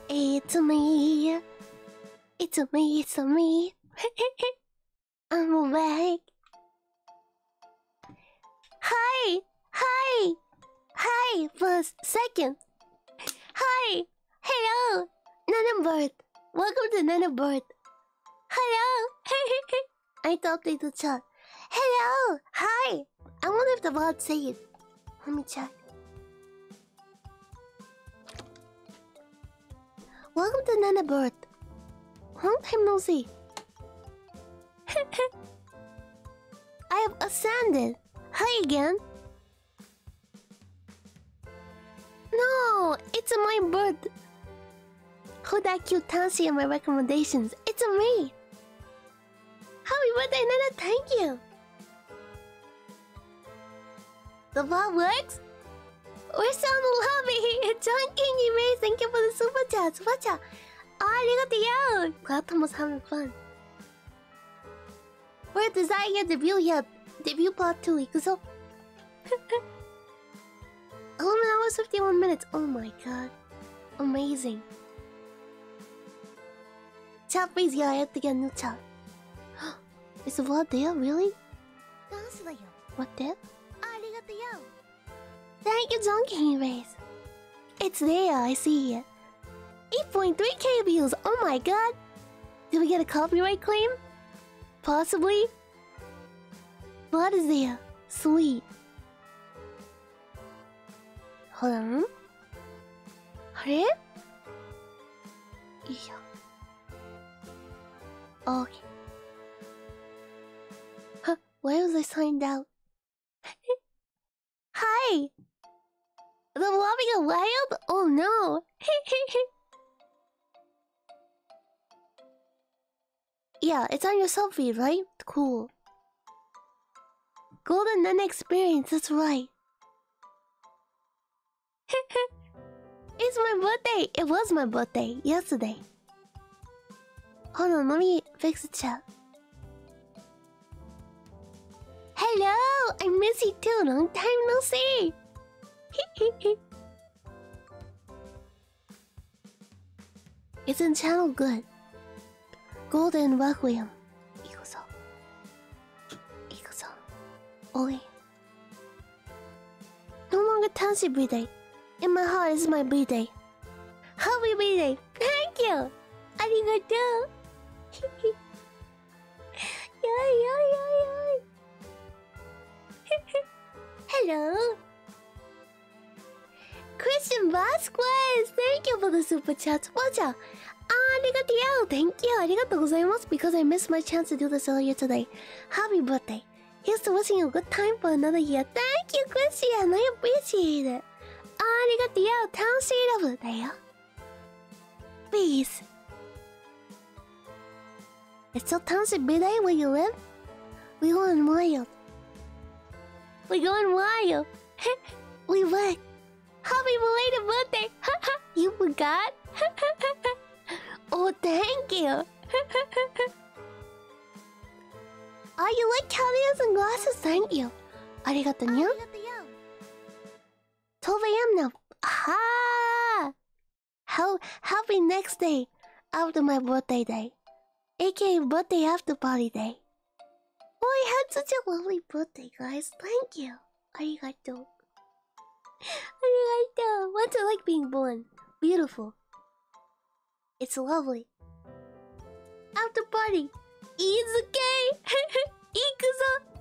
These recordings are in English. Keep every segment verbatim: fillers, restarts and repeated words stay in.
It's me. It's me, it's me. I'm back. Hi! Hi! Hi! First, second. Hi! Hello! Nanobird! Welcome to Nanobird. Hello! I need to update the chat. Hello! Hi! I wonder if the bot say it. Let me check. Welcome to Nanobird. Long time no see. I have ascended. Hi again. No, it's my bird. Who that cute Tenshi in my recommendations? It's me. Happy birthday, Nana. Thank you. The bot works? We're still in the lobby. John King, you may thank you for the super chat. Super chat. Arigato. Glad Tom was having fun. We're designing your debut yet. Debut plot two weeks ago. eleven hours, fifty-one minutes. Oh my god. Amazing. Chat please, yeah, I have to get a new chat. Is the what there? Really? What there? Thank you, Donkey Race. It's there, I see it. eight point three K views. Oh my god. Did we get a copyright claim? Possibly. What is there? Sweet. Hold on. Hare? Yeah. Okay. Huh? Why was I signed out? Hi! The lobby got wild? Oh no! Yeah, it's on your sub feed, right? Cool. Golden Nun experience, that's right. It's my birthday! It was my birthday, yesterday. Hold on, let me fix the chat. Hello! I miss you too, long time no see! It's in channel good. Golden Requiem. Ikuzo. Ikuzo. Oi. No longer Tenshi birthday. In my heart is my birthday. Happy birthday! Thank you! Arigato! Yay, yay, yay, yay! Hello! Christian Vasquez! Thank you for the super chat. Super Arigato! Thank you! Arigatou gozaimasu because I missed my chance to do this earlier today. Happy birthday! Here's to wishing you a good time for another year. Thank you, Christian! I appreciate it! Arigato! Tenshi love there. Peace! It's still Tenshi birthday where you live? We going wild. We going wild. We what? Happy belated birthday! You forgot? Oh, thank you! Oh, you like caviars and glasses? Thank you! Arigato nyo? twelve A M now! Aha! How happy next day after my birthday day, aka birthday after party day. Oh, I had such a lovely birthday, guys. Thank you. Arigato. Arigato. What's it like being born? Beautiful. It's lovely. After party. Izuke. Ikuzo.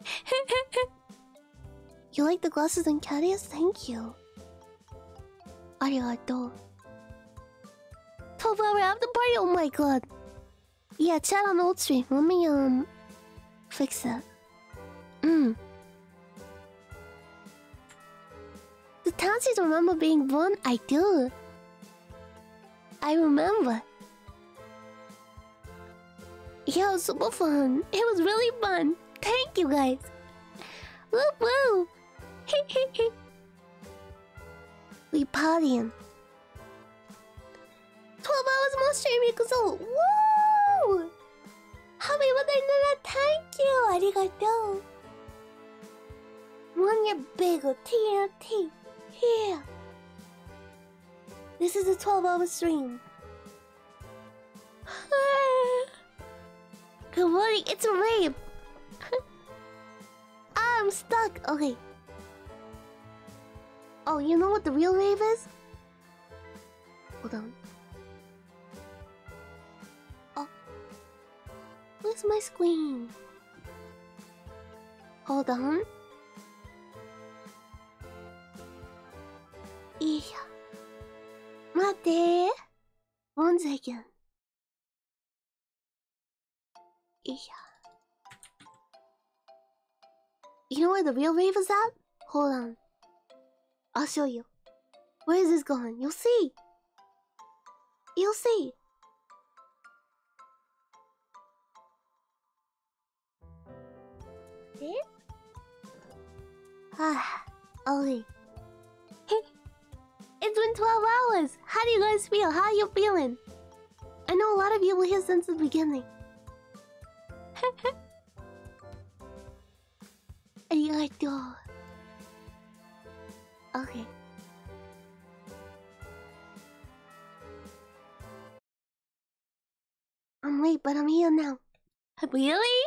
You like the glasses and caviars? Thank you. Arigato. twelve hour after party? Oh my god. Yeah, chat on old stream. Let me, um... fix that. Mm. The Tenshis remember being born? I do. I remember. Yeah, it was super fun. It was really fun. Thank you guys. Woo woo. We partying. twelve hours more streaming because oh, woo! Happy birthday, Nana. Thank you. Arigato. One year bigger. T N T. Here. This is a twelve hour stream. Good morning, it's a rave. I'm stuck. Okay. Oh, you know what the real rave is? Hold on. Oh. Where's my screen? Hold on. Yeah. Mate. One second. Yeah. You know where the real rave is at? Hold on. I'll show you. Where is this going? You'll see. You'll see. Eh? Ah, Ollie. It's been twelve hours. How do you guys feel? How are you feeling? I know a lot of you were here since the beginning. Arigato. Okay. I'm late, but I'm here now. Really?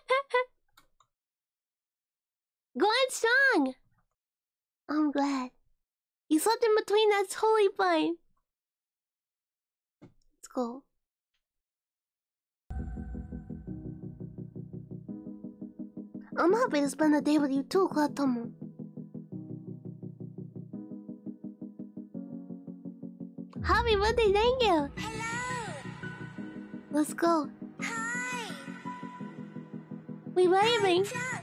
Going strong! I'm glad. You slept in between, that's totally fine. Let's go. I'm happy to spend the day with you too, Klatomo. Happy birthday, thank you! Hello! Let's go. Hi! We waving.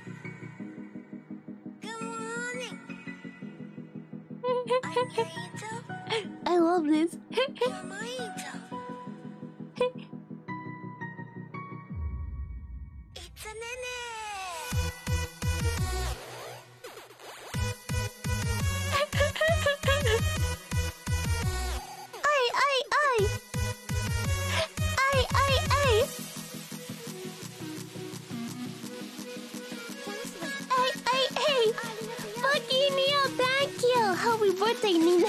Good morning! I'm your angel. I love this. You're my angel. It's a nene! Ay, ay, ay! Ay, ay, ay! Ay, ay, ay! Fucking Neil, thank you! Happy birthday, Nene!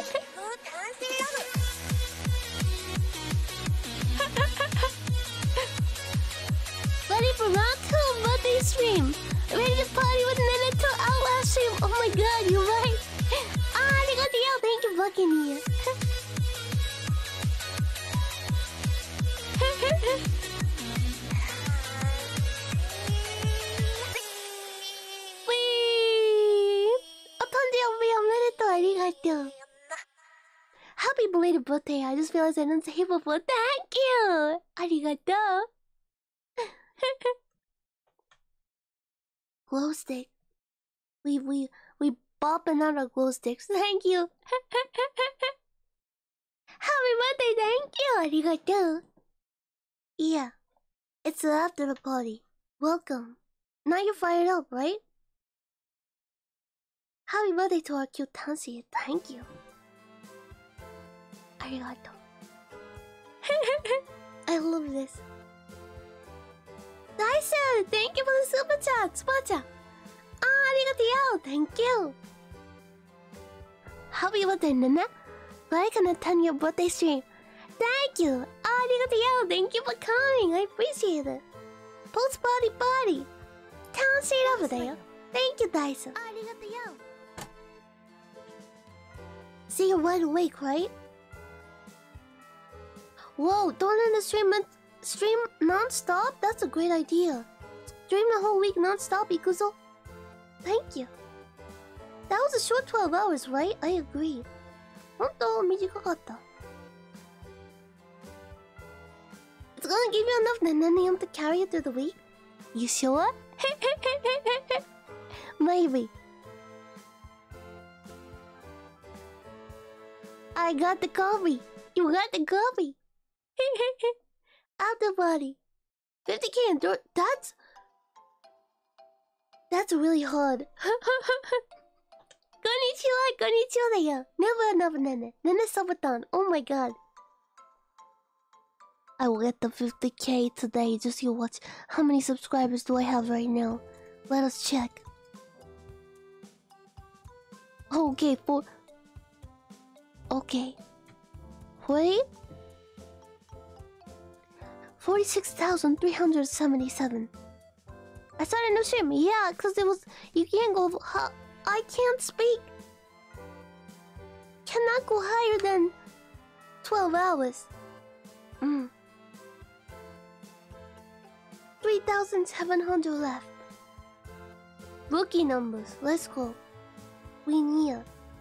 Ready for round two birthday stream! Ready to party with Nene to Outlast stream! Oh my god, you're right! Ah, arigato, thank you, fucking Neil! Happy belated birthday. I just realized I didn't say it before. Thank you. Arigato. Glow stick. We we we bopping out our glow sticks. Thank you. Happy birthday. Thank you. Arigato. Yeah. It's the after the party. Welcome. Now you're fired up, right? Happy birthday to our cute Tenshi. Thank you. Arigato. I love this. Dyson, thank you for the super chat. Spacha. Ah, arigato. Thank you. Happy birthday, Nana. Glad I can attend your birthday stream. Thank you. Ah, arigato. Thank you for coming. I appreciate it. Post party party. Town street over there. Thank you, Dyson. Arigato. See, you're wide awake, right? Whoa, don't end the stream, stream non-stop? That's a great idea. Stream the whole week non-stop, Ikuzo. Thank you. That was a short twelve hours, right? I agree. Honto, mijikakatta. It's gonna give you enough nananium to carry it through the week? You sure? Maybe. I got the coffee. You got the coffee. After party. fifty K in dirt. That's... That's really hard. Konnichiwa, konnichiwa da yo. Never enough, Nene. Nene Sabaton. Oh my god. I will get the fifty K today. Just you watch. How many subscribers do I have right now? Let us check. Okay, for... Okay. Forty? Forty-six thousand three hundred seventy-seven. I started a new stream. Yeah, because it was... You can't go... I can't speak. Cannot go higher than twelve hours. Mm. three thousand seven hundred left. Rookie numbers. Let's go. We need.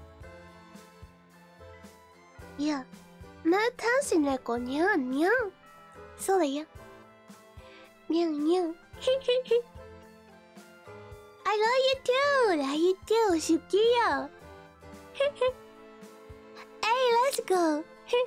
Yeah. 나 Tenshi 낼 거냐? 냥. 소리야. 냥 냥. I love you too. Love you too. 쉽지요. Hey, let's go.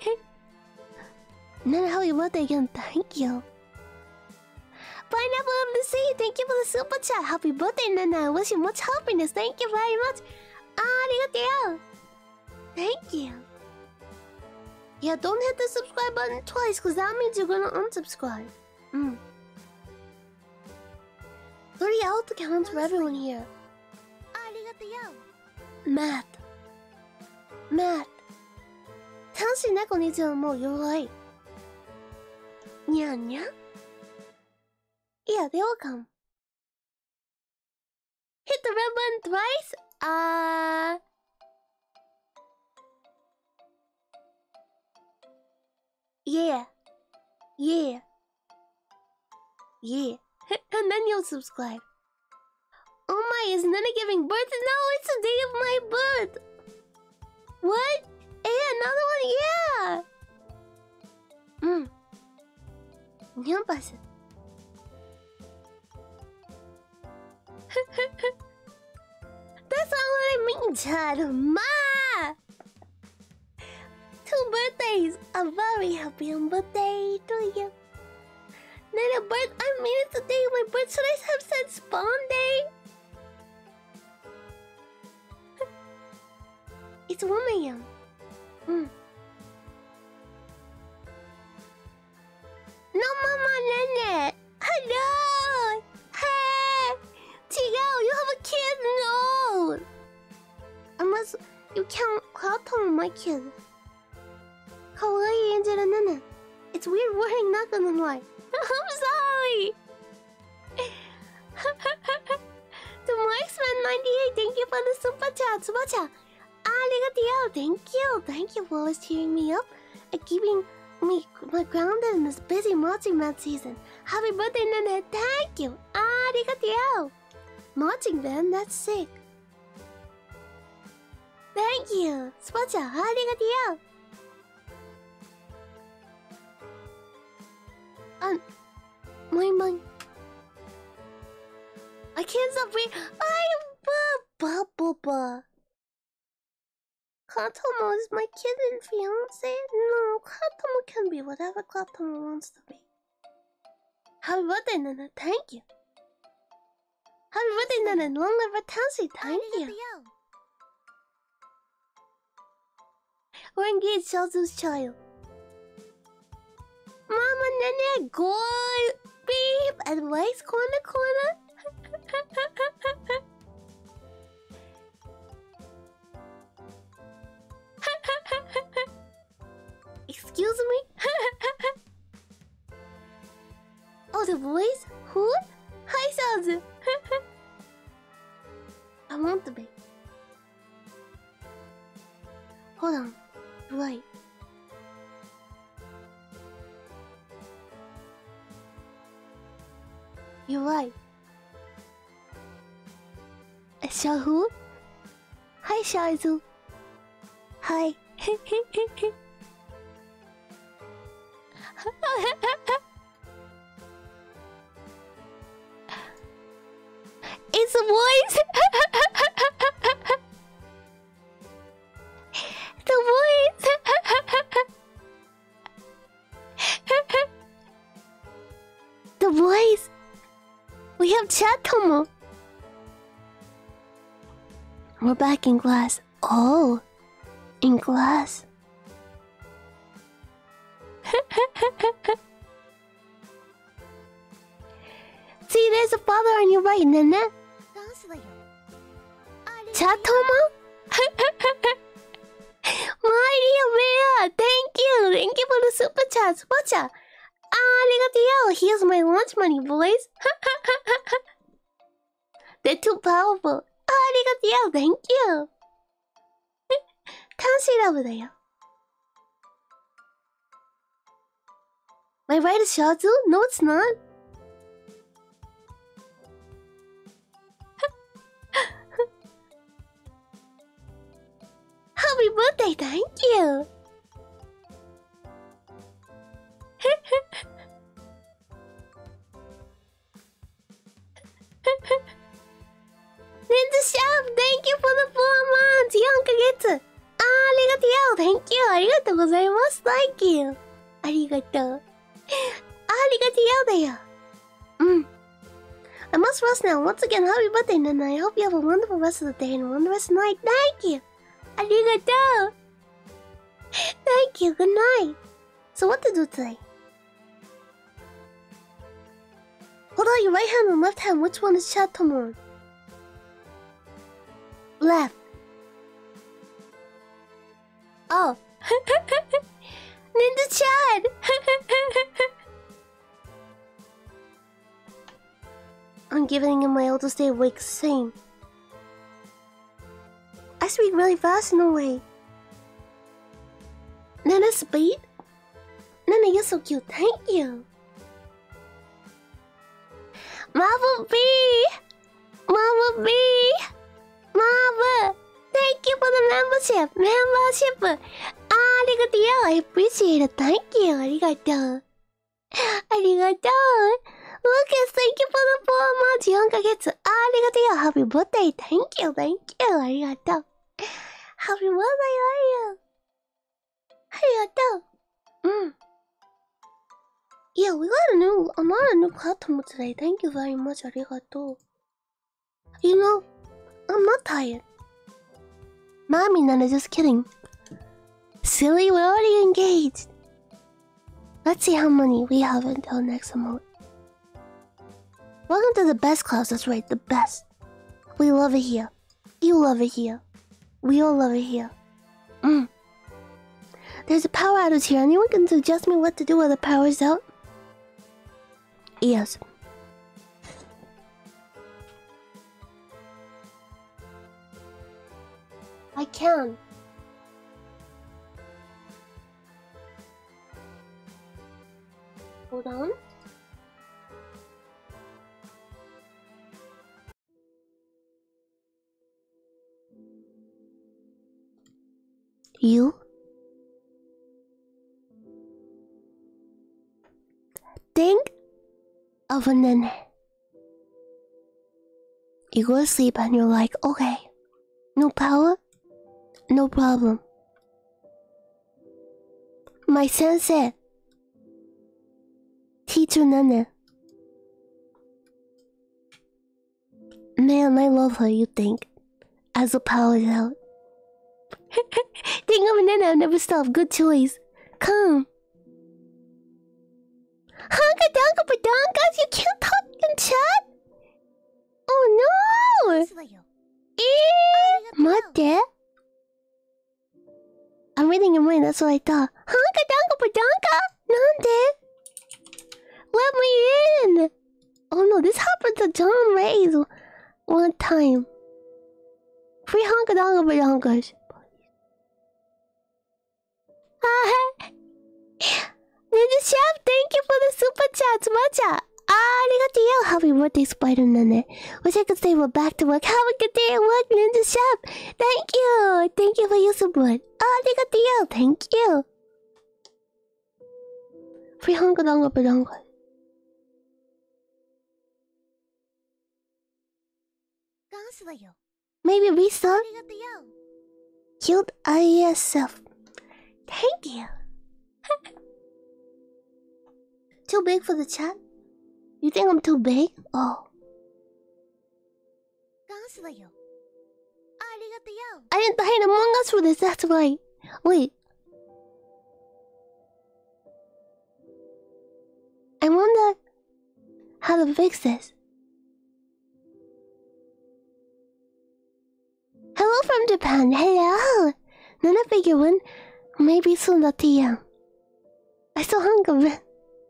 난 happy birthday again. Thank you. Pineapple of the sea. Thank you for the super chat. Happy birthday, Nana. I wish you much happiness. Thank you very much. Arigato. Thank you. Yeah, don't hit the subscribe button twice, because that means you're gonna unsubscribe. Mm. thirty out counts for everyone here. Math. Math. Tenshi Neko needs to know you're right. Nya nya? Yeah, they all come. Hit the red button twice? Uh... Yeah. Yeah. Yeah. And then you'll subscribe. Oh my, is Nana giving birth? No, it's the day of my birth. What? Yeah, another one? Yeah. Mm. Numba. That's not what I mean, Chad. Ma! Two birthdays. I'm very happy on birthday to you. Then a birth. I mean, it's the day of my birth. Should I have said spawn day? It's one A M Hmm. No, Mama Nene. Hello. Hey. Tigao, you have a kid? No. Unless you count Cloudtone, my kid. Kawaii Angela Nana. It's weird wording, not gonna lie. I'm sorry. To Marksman ninety-eight, thank you for the super chat. Super chat. Arigato. Thank you. Thank you for always cheering me up and keeping me grounded in this busy marching band season. Happy birthday, Nana. Thank you. Arigato. Marching band, that's sick. Thank you. Super chat. Arigato. Um, my mind. I can't stop reading. I am Bubba. Katomo is my kid and fiance. No, Katomo can be whatever Katomo wants to be. Happy birthday, Nana. Thank you. Happy birthday, Nana. Long live Tenshi. Thank you. We're engaged, Shazu's child. Mama Nene, go beep, advice corner corner. Excuse me? Oh, the voice? Who? Hi, Shazu. I want to be. Hold on. Right. You're right. Shahu? Hi, Shazu. Hi. It's a voice. The voice. The voice. We have chat, Tomo. We're back in class. Oh, in class. See, there's a father on your right, Nana. Chat, Tomo. Maria Mia, thank you. Thank you for the super chats. Watcha. Arigato. Here's my lunch money, boys. They're too powerful. Arigato. Thank you. Tenshi over there. My right is Shazu? No, it's not. Happy birthday, thank you. Ninja Chef, thank you for the four months. fourヶ月. Arigato, thank you. Arigatou gozaimasu. Thank you. Arigato. Arigato there. Mm. I must rest now. Once again, happy birthday, Nana. I hope you have a wonderful rest of the day and a wonderful night. Thank you. Arigato. Thank you. Good night. So what to do today? Hold on, your right hand and left hand. Which one is Chatomon? Left. Oh. Ninja Chad! I'm giving him my oldest day awake same. I speak really fast in a way. Nana speed? Nana, you're so cute. Thank you. Mama B! Mama B! Mama! Thank you for the membership! Membership! Arigato! I appreciate it. Thank you. Arigato. Arigato. Lucas, thank you for the four months. fourヶ月. Arigato. Happy birthday. Thank you. Thank you. Arigato. Happy birthday, Arigato. Arigato. Mm. Yeah, we got a new, I'm on a new platform today. Thank you very much. Arigato. You know, I'm not tired. Mommy, Nana, just kidding. Silly, we're already engaged. Let's see how many we have until next month. Welcome to the best class. That's right, the best. We love it here. You love it here. We all love it here. Mm. There's a power outage here. Anyone can suggest me what to do when the power's out? Yes. I can. Hold on. You? Think of a nene. You go to sleep and you're like, okay, no power, no problem. My sensei, teacher Nene. Man, I love her, you think. As the power's out. Think of a Nene, I'll never stop. Good choice. Come. Honka donka badonkas, you can't talk in chat? Oh no! Eh? Mate? I'm reading your mind, that's what I thought. Honka donka badonka? Nande? Let me in! Oh no, this happened to John Ray's one time. Free honka donka badonkas. Ninja Chef, thank you for the super chats, matcha! Arigato! Happy birthday, Spider Nene. Wish I could say we're back to work. Have a good day at work, Ninja Chef! Thank you! Thank you for your support. Arigato! Thank you! Free honka donka badonka. Maybe restart? Cute I S F. Thank you! Too big for the chat? You think I'm too big? Oh. I didn't hate Among Us for this, that's right. Wait. I wonder how to fix this. Hello from Japan. Hello. Nana figure when maybe soon the T M. I still hunger man.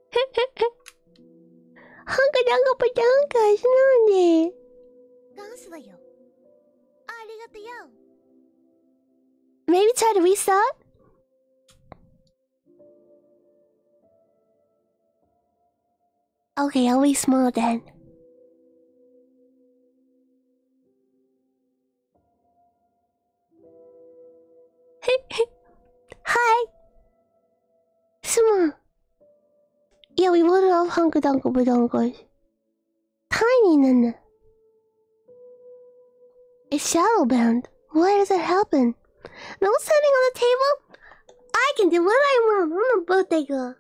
Hunger dango padanka, snonde. ダンスだよ。ありがとよ。 Maybe try to restart? Okay, I'll be small then. Hi! Small. Yeah, we voted off Hunker Dunker Badonkers. Tiny Nana. It's shadow bound. Why does that happen? No standing on the table? I can do what I want. I'm a birthday girl.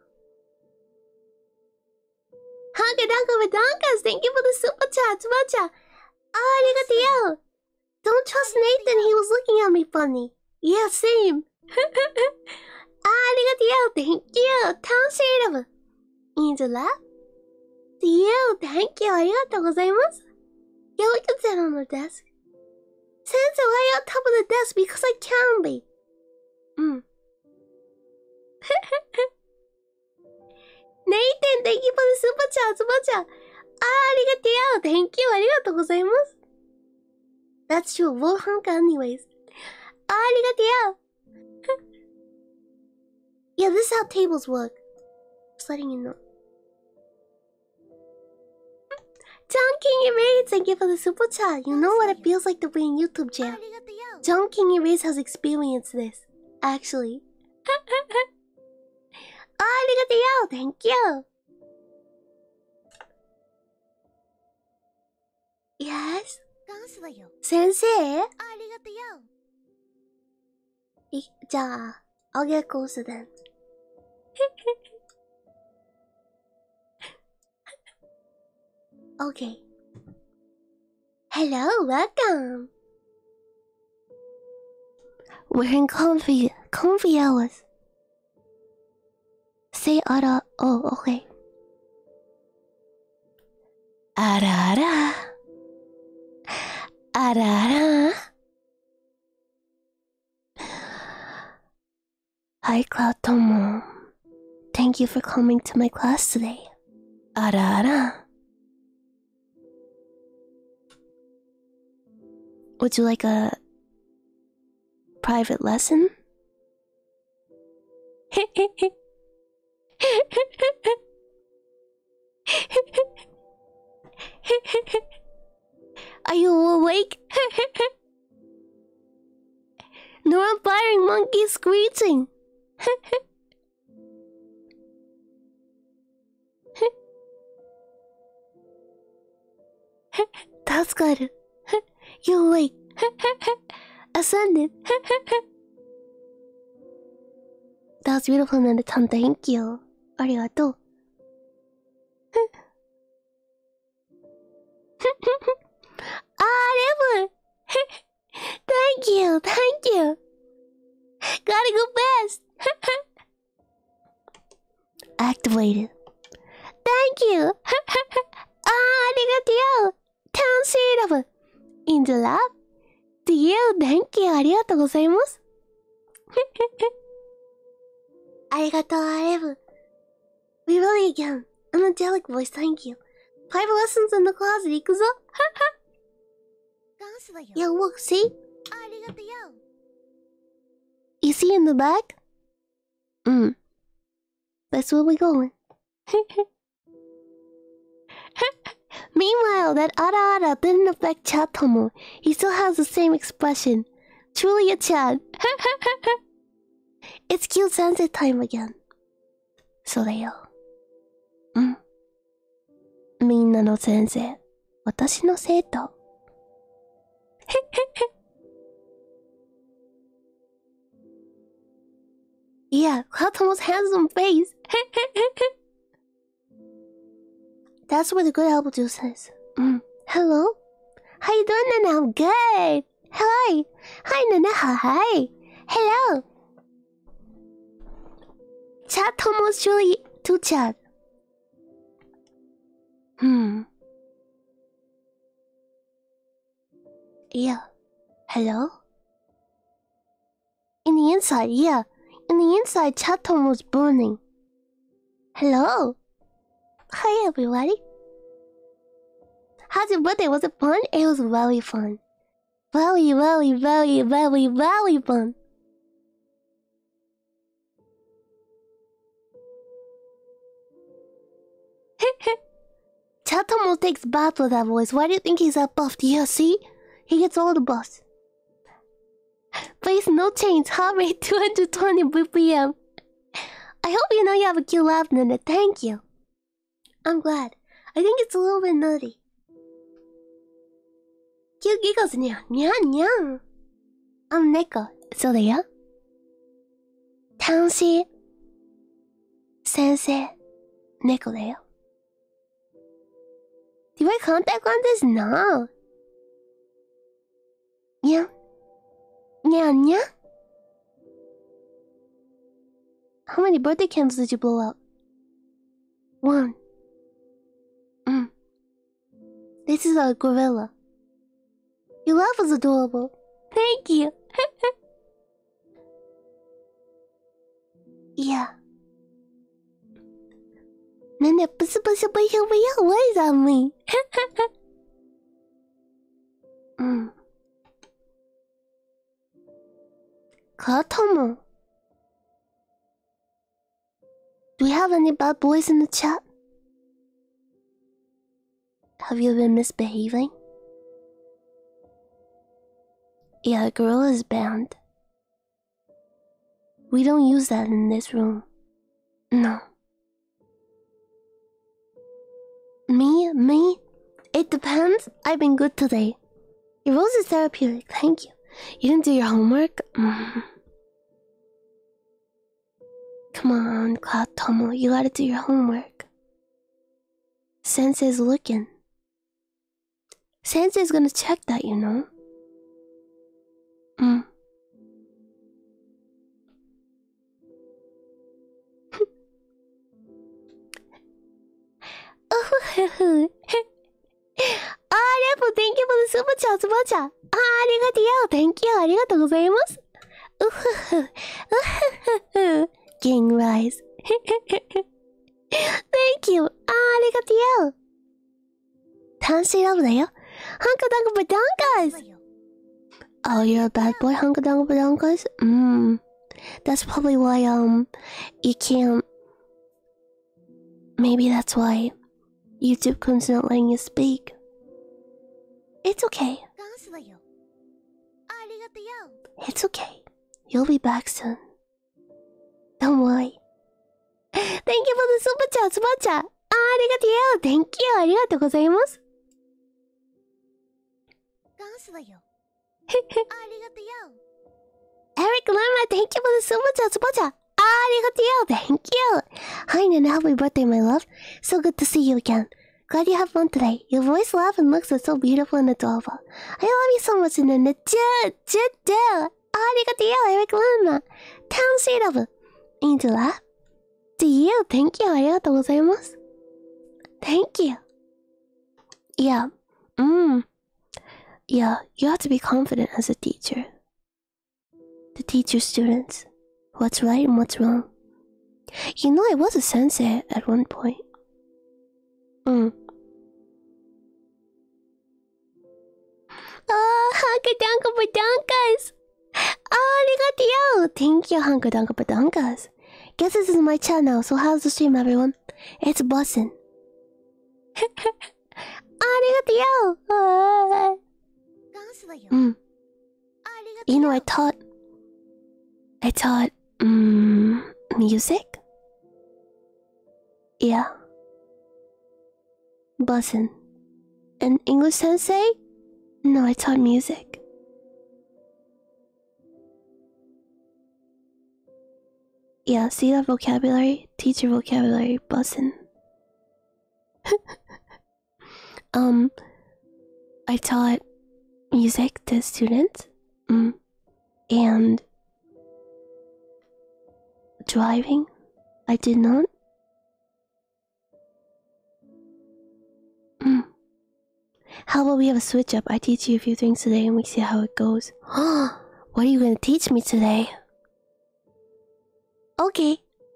Hunker Dunker Badonkers, thank you for the super chat. Matcha. Arigato. Don't trust Nathan, he was looking at me funny. Yeah, same. Arigato, thank you. Tenshi. Angela? To you, thank you. Arigatou gozaimasu. Yeah, we can sit on the desk. Sensei, why are you on top of the desk? Because I can be. Mm. Nathan, thank you for the super chat. Super chat. Arigatou. Thank you. Arigatou gozaimasu. That's true. We'll honk anyways. Arigatou. Yeah, this is how tables work. Just letting you know. John King Erase, thank you for the super chat. You know what it feels like to be in YouTube jail. John King Erase has experienced this, actually. Arigatou, thank you. Yes? Sensei? Ja, I'll get closer then. Okay. Hello, welcome. We're in comfy, comfy hours. Say ara. Oh, okay. Ara ara. Ara ara. Hi, Cloud Tomo. Thank you for coming to my class today. Ara ara. Would you like a private lesson? Are you awake? No, I'm firing monkey screeching. That's good. You awake. Ascended. That's beautiful, Nana-chan. Thank you. Arigato. Ah, never. Thank you. Thank you. Gotta go fast. Activated. Thank you. Ah, arigato. Tenshi. In the lab? To you, thank you. Arigatou gozaimasu. Arigatou, Arevu. We really again. An angelic voice, thank you. Private lessons in the closet, ikuzo. Yeah, look, see? You see in the back? Mm. That's where we're going. Meanwhile, that ara ara didn't affect Chatomo. He still has the same expression. Truly a Chad. It's cute sensei time again. So they are. Mm. Minna no sensei. Watashi no seito. Yeah, Chatomo's handsome face. That's where the good apple juice is. Mm. Hello? How you doing, Nana? I'm good. Hi. Hi, Nana. Hi. Hello. Chat Tomo's truly to chat. Hmm. Yeah. Hello? In the inside, yeah. In the inside, chat room was burning. Hello. Hi, everybody. How's your birthday? Was it fun? It was very fun. Very, very, very, very, very fun. Chatomo takes bath with that voice. Why do you think he's that buffed? Yeah, see? He gets all the buffs. Face no change. Heart rate two hundred twenty B P M. I hope you know you have a cute laugh, Nana. Thank you. I'm glad. I think it's a little bit nutty. Cute giggles, nya, nya, nya. I'm Neko. So there you Tenshi. Sensei. Neko there. Do I contact on this? No. Yeah. Nya, nya. How many birthday candles did you blow out? One. Mm. This is a gorilla. Your laugh was adorable. Thank you. Yeah. Nana, puss, puss, puss, puss, what does that mean? mm. Katomo. Do we have any bad boys in the chat? Have you been misbehaving? Yeah, a girl is banned. We don't use that in this room. No. Me? Me? It depends. I've been good today. Your rose is therapeutic. Thank you. You didn't do your homework? Mm. Come on, Cloud Tomo. You gotta do your homework. Sensei's looking. Sensei's gonna check that, you know. Mm. Arigato, thank you for the super chat, super chat. Arigato, thank you, arigatou gozaimasu. King Rise. Thank you, arigato. Tenshi love there. Hunkadunka badonkas. Oh, you're a bad boy, Hunkadunka badonkas? Mmm. That's probably why, um, you can't. Maybe that's why YouTube's not letting you speak. It's okay. It's okay. You'll be back soon. Don't worry. Thank you for the super chat, super chat. Arigato. Thank you. Arigatou gozaimasu. Eric Lerma, thank you for the super chat, super chat. Arigato. Thank you. Hi, Nana. Happy birthday, my love. So good to see you again. Glad you had fun today. Your voice, laugh, and looks are so beautiful and adorable. I love you so much, Nana. Ju, ju, ju. Arigato, Eric Lerma. Tenshi love. Angel laugh. To you, thank you. Arigatou gozaimasu. Thank you. Yeah. Mmm. Yeah, you have to be confident as a teacher. To teach your students what's right and what's wrong. You know, I was a sensei at one point. Mm. Oh, Hunkadunka badonkas! Arigato! Thank you, Hunkadunka badonkas. Guess this is my channel, so how's the stream, everyone? It's bussin'. Arigato! Uh, mm. You know, I taught... I taught... Mm, music? Yeah. Bussin'. And English sensei? No, I taught music. Yeah, see that vocabulary? Teach your vocabulary, bussin'. um, I taught music to students. Mm. And driving, I did not. Mm. How about we have a switch up? I teach you a few things today and we see how it goes. What are you gonna teach me today? Okay.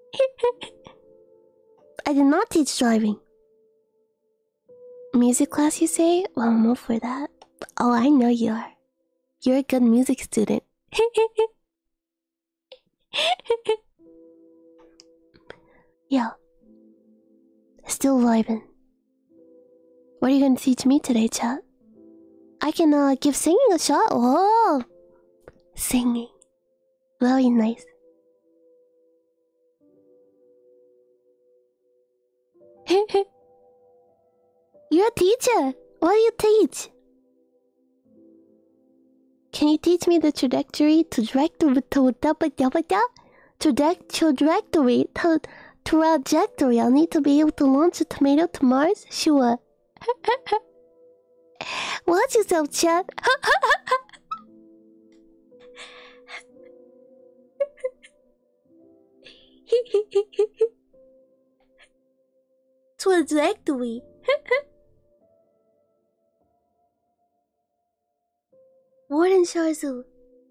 I did not teach driving. Music class, you say? Well, I'm all for that. Oh, I know you are. You're a good music student. Yo. Still vibing. What are you gonna teach me today, chat? I can uh, give singing a shot. Oh, singing. Very nice. You're a teacher. What do you teach? Can you teach me the trajectory to trajectory to trajectory to trajectory? I'll need to be able to launch a tomato to Mars. Sure. Watch yourself, chat. Trajectory. Warden Sharzu.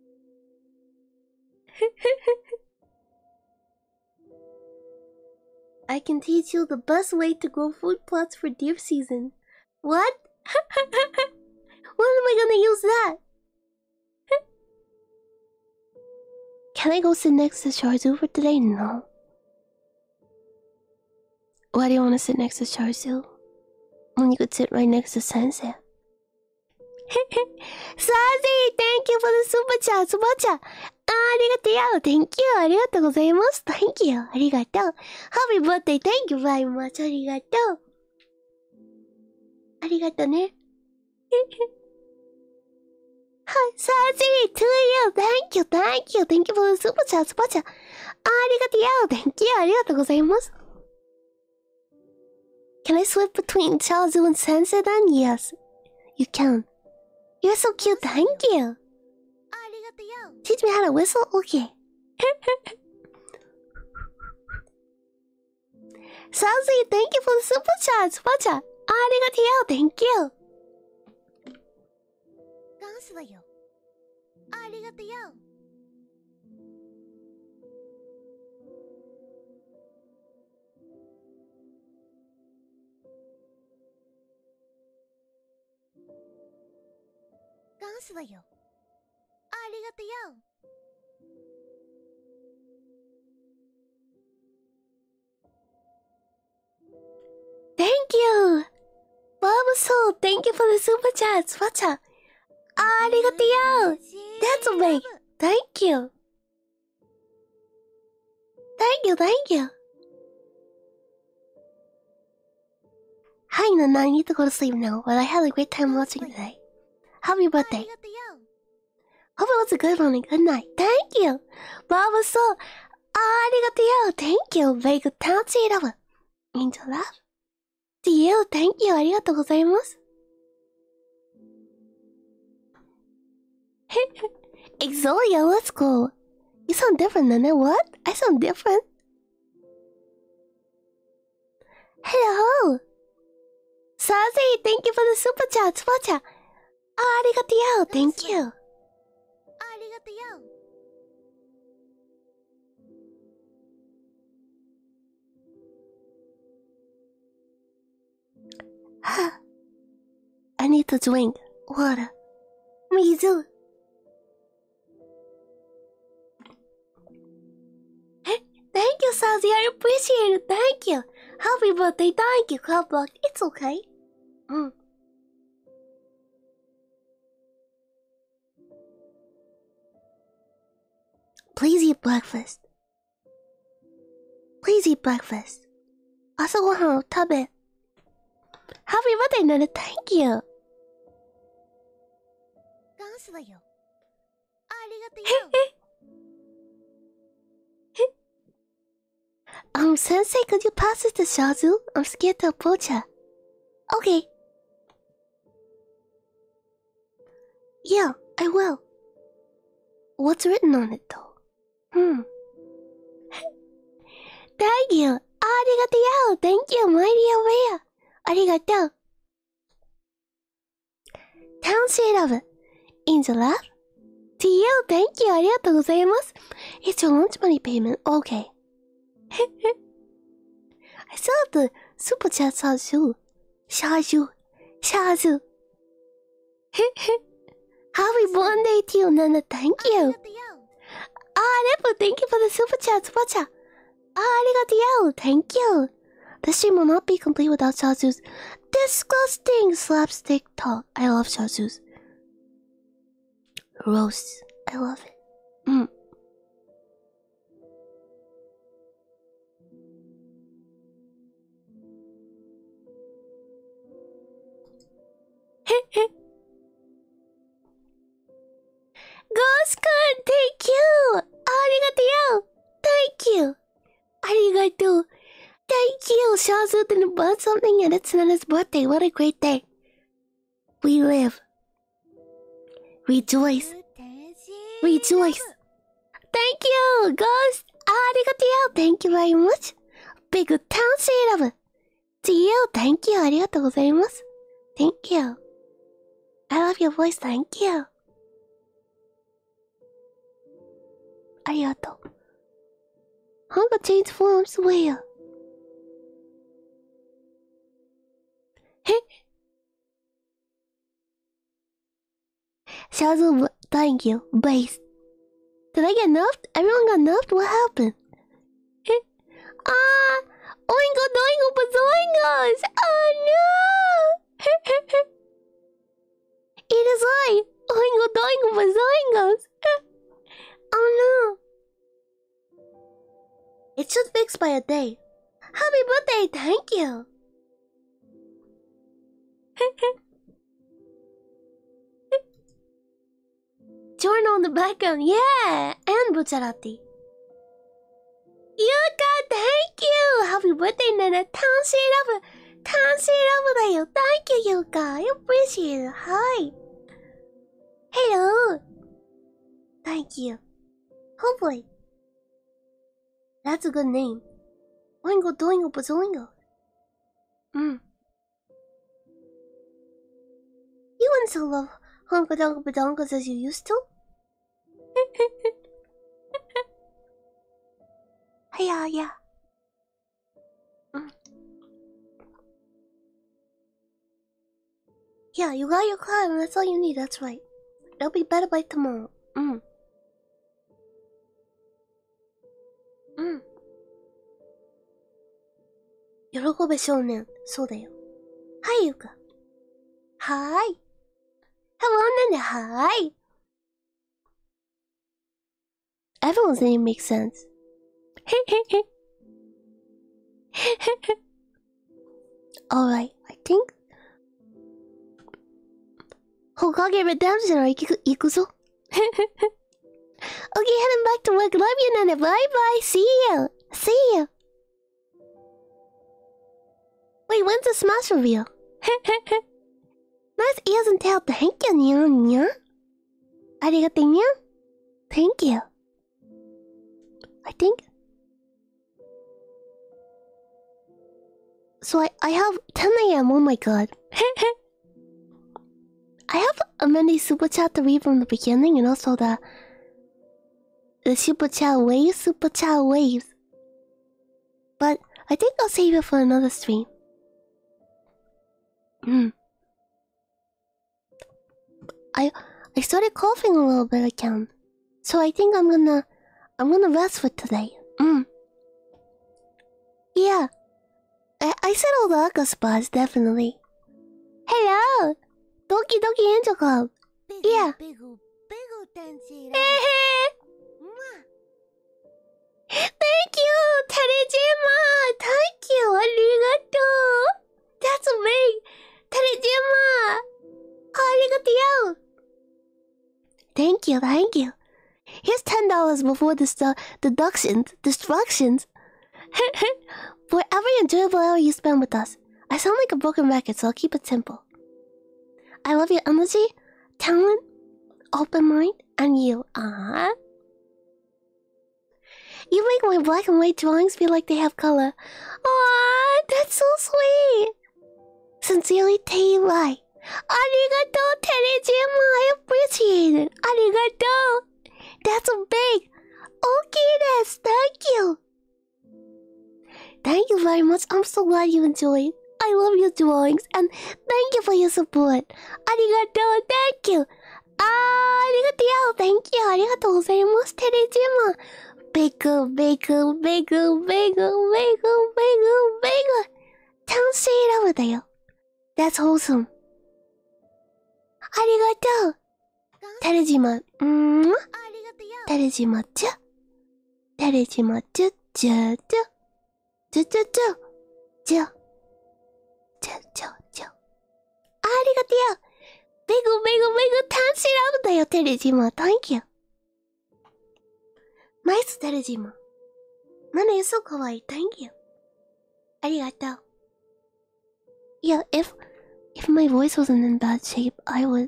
I can teach you the best way to grow food plots for deer season. What? When am I gonna use that? Can I go sit next to Sharzu for today? No. Why do you want to sit next to Sharzu when you could sit right next to Sensei? Sazi, thank you for the super chat, super chat. Arigato, thank you, arigatou gozaimasu, thank you, arigatou. Happy birthday, thank you very much, arigatou. Arigatou ne. Hi, Sazi, to you, thank you, thank you, thank you for the super chat, super chat. Arigato, thank you, arigatou gozaimasu. Can I switch between Chaozu and Sensei then? Yes, you can. You're so cute, thank you. Teach me how to whistle? Okay. Sazi, thank you for the super chat, super chat. Arigato, thank you. Thank you. Barbasol, thank you for the super chat, super chat. Arigato. That's a big. Thank you. Thank you, thank you. Hi, Nana, I need to go to sleep now, but I had a great time watching today. Happy birthday. Hope it was a good one and good night. Thank you. Barbasol. Arigato. Thank you. Very good time. See you later. Angel laugh. To you, thank you. Arigatou gozaimasu. Exolia, let's go. You sound different, Nana. What? I sound different. Hello. Sazi, thank you for the super chat, super chat. Arigatou, thank you. I need to drink water. Me too. Thank you, Sazi. I appreciate it. Thank you. Happy birthday. Thank you, Cloudblock. It's okay. Mm. Please eat breakfast. Please eat breakfast. 朝ごはんを食べ。Happy birthday, Nana. Thank you. um, Sensei, could you pass this to Shazu? I'm scared to approach her. Okay. Yeah, I will. What's written on it, though? Hmm. Thank you. Arigato. Thank you, mighty aware. Arigato. Tenshi love. Angel laugh. To you, thank you. Arigatou gozaimasu. It's your lunch money payment. Okay. I still have the super chat Shaju. Shaju. Shaju. Happy birthday to you, Nana. Thank you. Ah, Repo, thank you for the super chat. Super chat. Ah, arigato. Thank you. The stream will not be complete without Shaju's disgusting slapstick talk. I love Shaju's roast. I love it. Mm. Ghost-kun, thank you! Arigato! Thank you! Arigato! Thank you! Shazu didn't buy something and it's Nana's birthday. What a great day. We live. Rejoice. Rejoice. Thank you, Ghost! Arigato! Thank you very much. Big Tenshi love. To you, thank you. Arigatou gozaimasu. Thank you. I love your voice, thank you. Arigatou. Hunger change forms where? Shadow, thank you. Base. Did I get nerfed? Everyone got nerfed? What happened? Ah! Oingo doingo bazoingos! Oh no! It is I! Oingo doingo bazoingos! Oh no! It should fix by a day. Happy birthday, thank you! Journal in the background, yeah! And Bucciarati. Yuka, thank you! Happy birthday, Nana! Tenshi love! Tenshi love だよ! Thank you, Yuka! I appreciate it! Hi! Hello! Thank you. Hopefully. That's a good name. Oingo doingo bazoingo. Mm. You wouldn't still love honka donka badonkas as you used to? Yeah, yeah. Mm. Yeah, you got your cloud and that's all you need, that's right. It'll be better by tomorrow. Mm. Mm. 喜べ少年。そうだよ。はい、ゆか。はーい。Hello, Nana. Hi. Everyone's name makes sense. Alright, I think. Hokage Redemption は行く、行くぞ。Okay, heading back to work. Love you, Nana. Bye bye. See you. See you. Wait, when's the Smash reveal? Nice ears and tail. Thank you, Nya Nya. Arigato, Nya. Thank you. I think. So I, I have ten A M. Oh my god. I have a many super chat to read from the beginning and also the the super chat waves, super chat waves. But I think I'll save it for another stream. Hmm. I I started coughing a little bit again, so I think I'm gonna I'm gonna rest for today. Mm. Yeah, I I said all the Aka spots definitely. Hello, Doki Doki Angel Club. Yeah. Thank you, Terejima. Thank you, arigato. That's me, Terejima. Arigato. Thank you, thank you. Here's ten dollars before the st deductions, distractions. For every enjoyable hour you spend with us. I sound like a broken record, so I'll keep it simple. I love your energy, talent, open mind, and you. Ah. You make my black and white drawings feel like they have color. Aww, that's so sweet. Sincerely, Taylai. Arigato, Terejima. I appreciate it. Arigato. That's a big. Okay, desu. Thank you. Thank you very much. I'm so glad you enjoyed. I love your drawings and thank you for your support. Arigato, thank you. Arigato, thank you. Arigatou gozaimasu, Terejima. Bigger, bigger, bigger, bigger, bigger, bigger, bigger. Tenshi love da yo. That's wholesome. Arigato. Terejima. Mm. Terejima, chu. Terejima, chu, chu, chu. Chu, chu, chu. Chu. Chu, chu, chu. Arigato. Bigger, bigger, bigger. Tenshi love da yo, Terejima. Thank you. Nice, Terejima. Nana, you're so kawaii. Thank you. Arigato. Yeah, if if my voice wasn't in bad shape, I would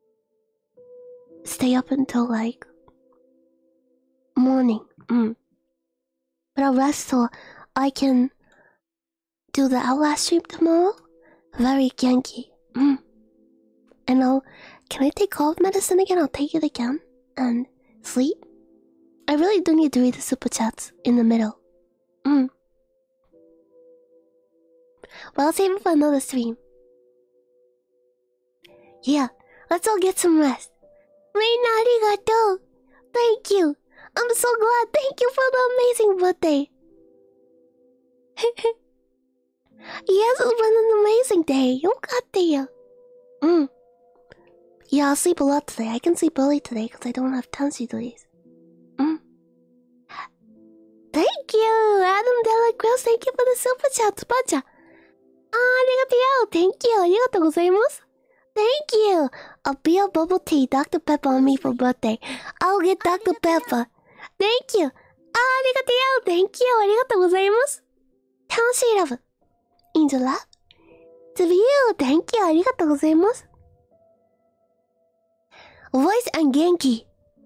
stay up until like morning. Mm. But I'll rest so I can do the Outlast stream tomorrow. Very Genki. Mm. And I'll can I take cough medicine again? I'll take it again and sleep. I really do need to read the super chats in the middle. Mm. But I'll save it for another stream. Yeah, let's all get some rest. Reina, arigato. Thank you. I'm so glad. Thank you for the amazing birthday. Yes, it's been an amazing day. Yokatte. Mm. Yeah, I'll sleep a lot today. I can sleep early today because I don't have Tenshi days. Mm. Thank you, Adam Dela Cruz. Thank you for the super chat, Spacha. Arigato. Thank you. Arigatou gozaimasu. Thank you. A beer bubble tea, Doctor Pepper on me for birthday. I'll get Doctor Pepper. Thank you. Arigato. Thank you. Arigatou gozaimasu. Tenshi love. Angel love. To you. Thank you. Arigatou gozaimasu. Voice and Genki.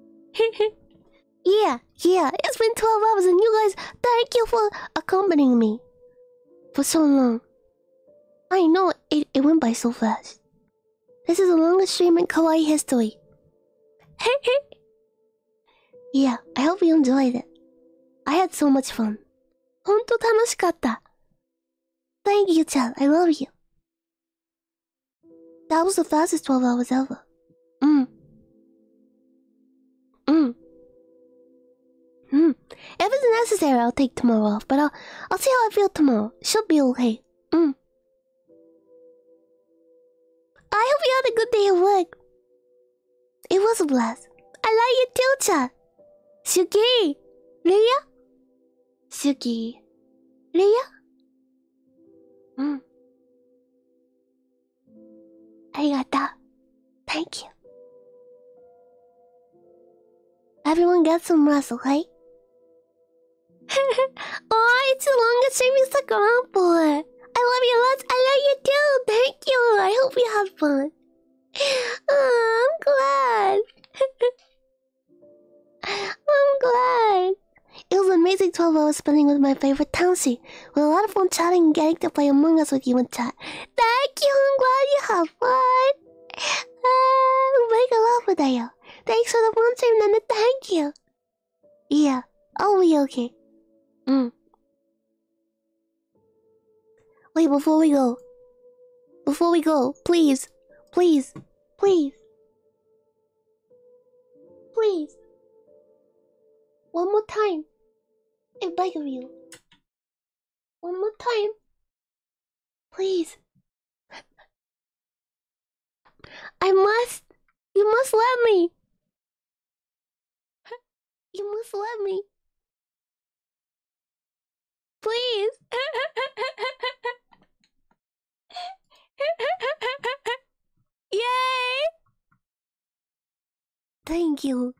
Yeah, yeah. It's been twelve hours and you guys, thank you for accompanying me for so long. I know it, it went by so fast. This is the longest stream in kawaii history. Yeah, I hope you enjoyed it. I had so much fun. Honto tanoshikatta. Thank you, chat. I love you. That was the fastest twelve hours ever. Mm. Mm. Mm. If it's necessary, I'll take tomorrow off, but I'll I'll see how I feel tomorrow. Should be okay. Mm. I hope you had a good day at work. It was a blast. I like you too, chat. Shuki, Leia, Shuki, Leia. Mm. Arigato. Thank you. Everyone get some rest, okay? Oh, it's the longest stream you stuck around for. I love you lots. I love you too. Thank you. I hope you had fun. Oh, I'm glad. I'm glad. It was an amazing twelve hours spending with my favorite Tenshi. With a lot of fun chatting and getting to play Among Us with you in chat. Thank you. I'm glad you had fun. Uh, make a love with you. Thanks for the fun stream, Nana. Thank you. Yeah, I'll be okay. Mm. Wait, before we go. Before we go, please. Please. Please. Please. One more time. I beg of you. One more time. Please. I must. You must let me. You must let me. Please. Yay! Thank you.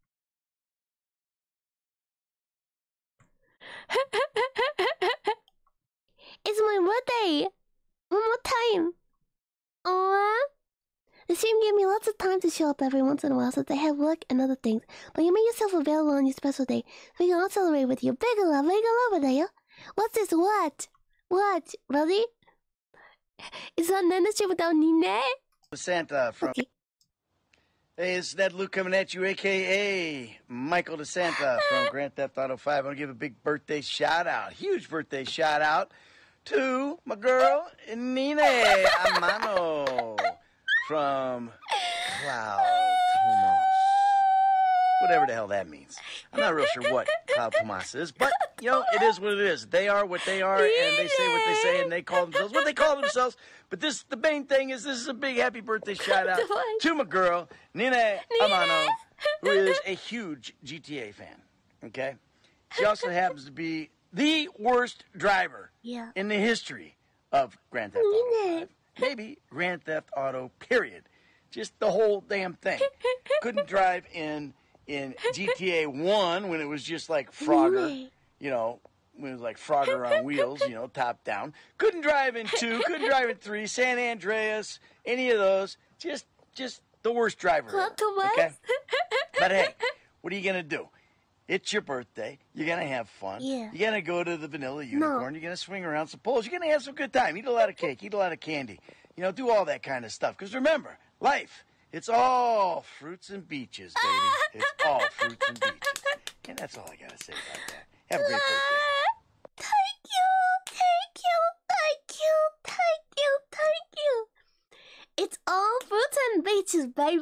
It's my birthday. One more time. Aww. The stream gave me lots of time to show up every once in a while since I have work and other things. But you make yourself available on your special day. So we can all celebrate with you. Bigger love, bigger love, Adaya. What's this? What? What? Really? Is that Nana stream without Nine? Santa from... Okay. Hey, it's Ned Luke coming at you, a k a. Michael DeSanta from Grand Theft Auto five. I want to give a big birthday shout-out, huge birthday shout-out to my girl, Nina Amano from Cloud Tomas. Whatever the hell that means. I'm not real sure what Cloud Tomas is, but, you know, it is what it is. They are what they are, and they say what they say, and they call themselves what they call themselves. But this, the main thing is this is a big happy birthday shout-out to my girl, Nina Amano, who is a huge G T A fan, okay? She also happens to be the worst driver yeah. in the history of Grand Theft Auto five. Maybe Grand Theft Auto, period. Just the whole damn thing. Couldn't drive in in G T A one when it was just like Frogger, you know, when it was like Frogger on wheels, you know, top down. Couldn't drive in two, couldn't drive in three, San Andreas, any of those. Just just the worst driver ever, okay? But hey, what are you going to do? It's your birthday. You're going to have fun. Yeah. You're going to go to the Vanilla Unicorn. No. You're going to swing around some poles. You're going to have some good time. Eat a lot of cake. Eat a lot of candy. You know, do all that kind of stuff. Because remember, life, it's all fruits and beaches, baby. It's all fruits and beaches. And that's all I got to say about that. Have a great birthday. Thank you. Thank you. Thank you. Thank you. Thank you. It's all fruits and beaches, baby.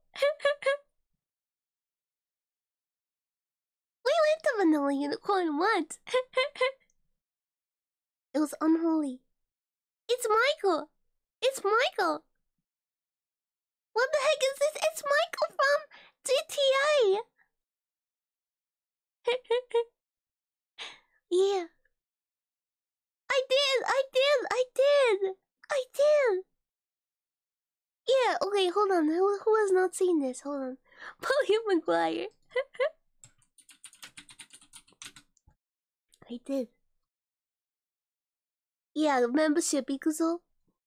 We went to Vanilla Unicorn once. It was unholy. It's Michael. It's Michael. What the heck is this? It's Michael from G T A. Yeah. I did. I did. I did. I did. Yeah. Okay. Hold on. Who who has not seen this? Hold on. William McGuire. I did. Yeah, the membership, Ikuzo.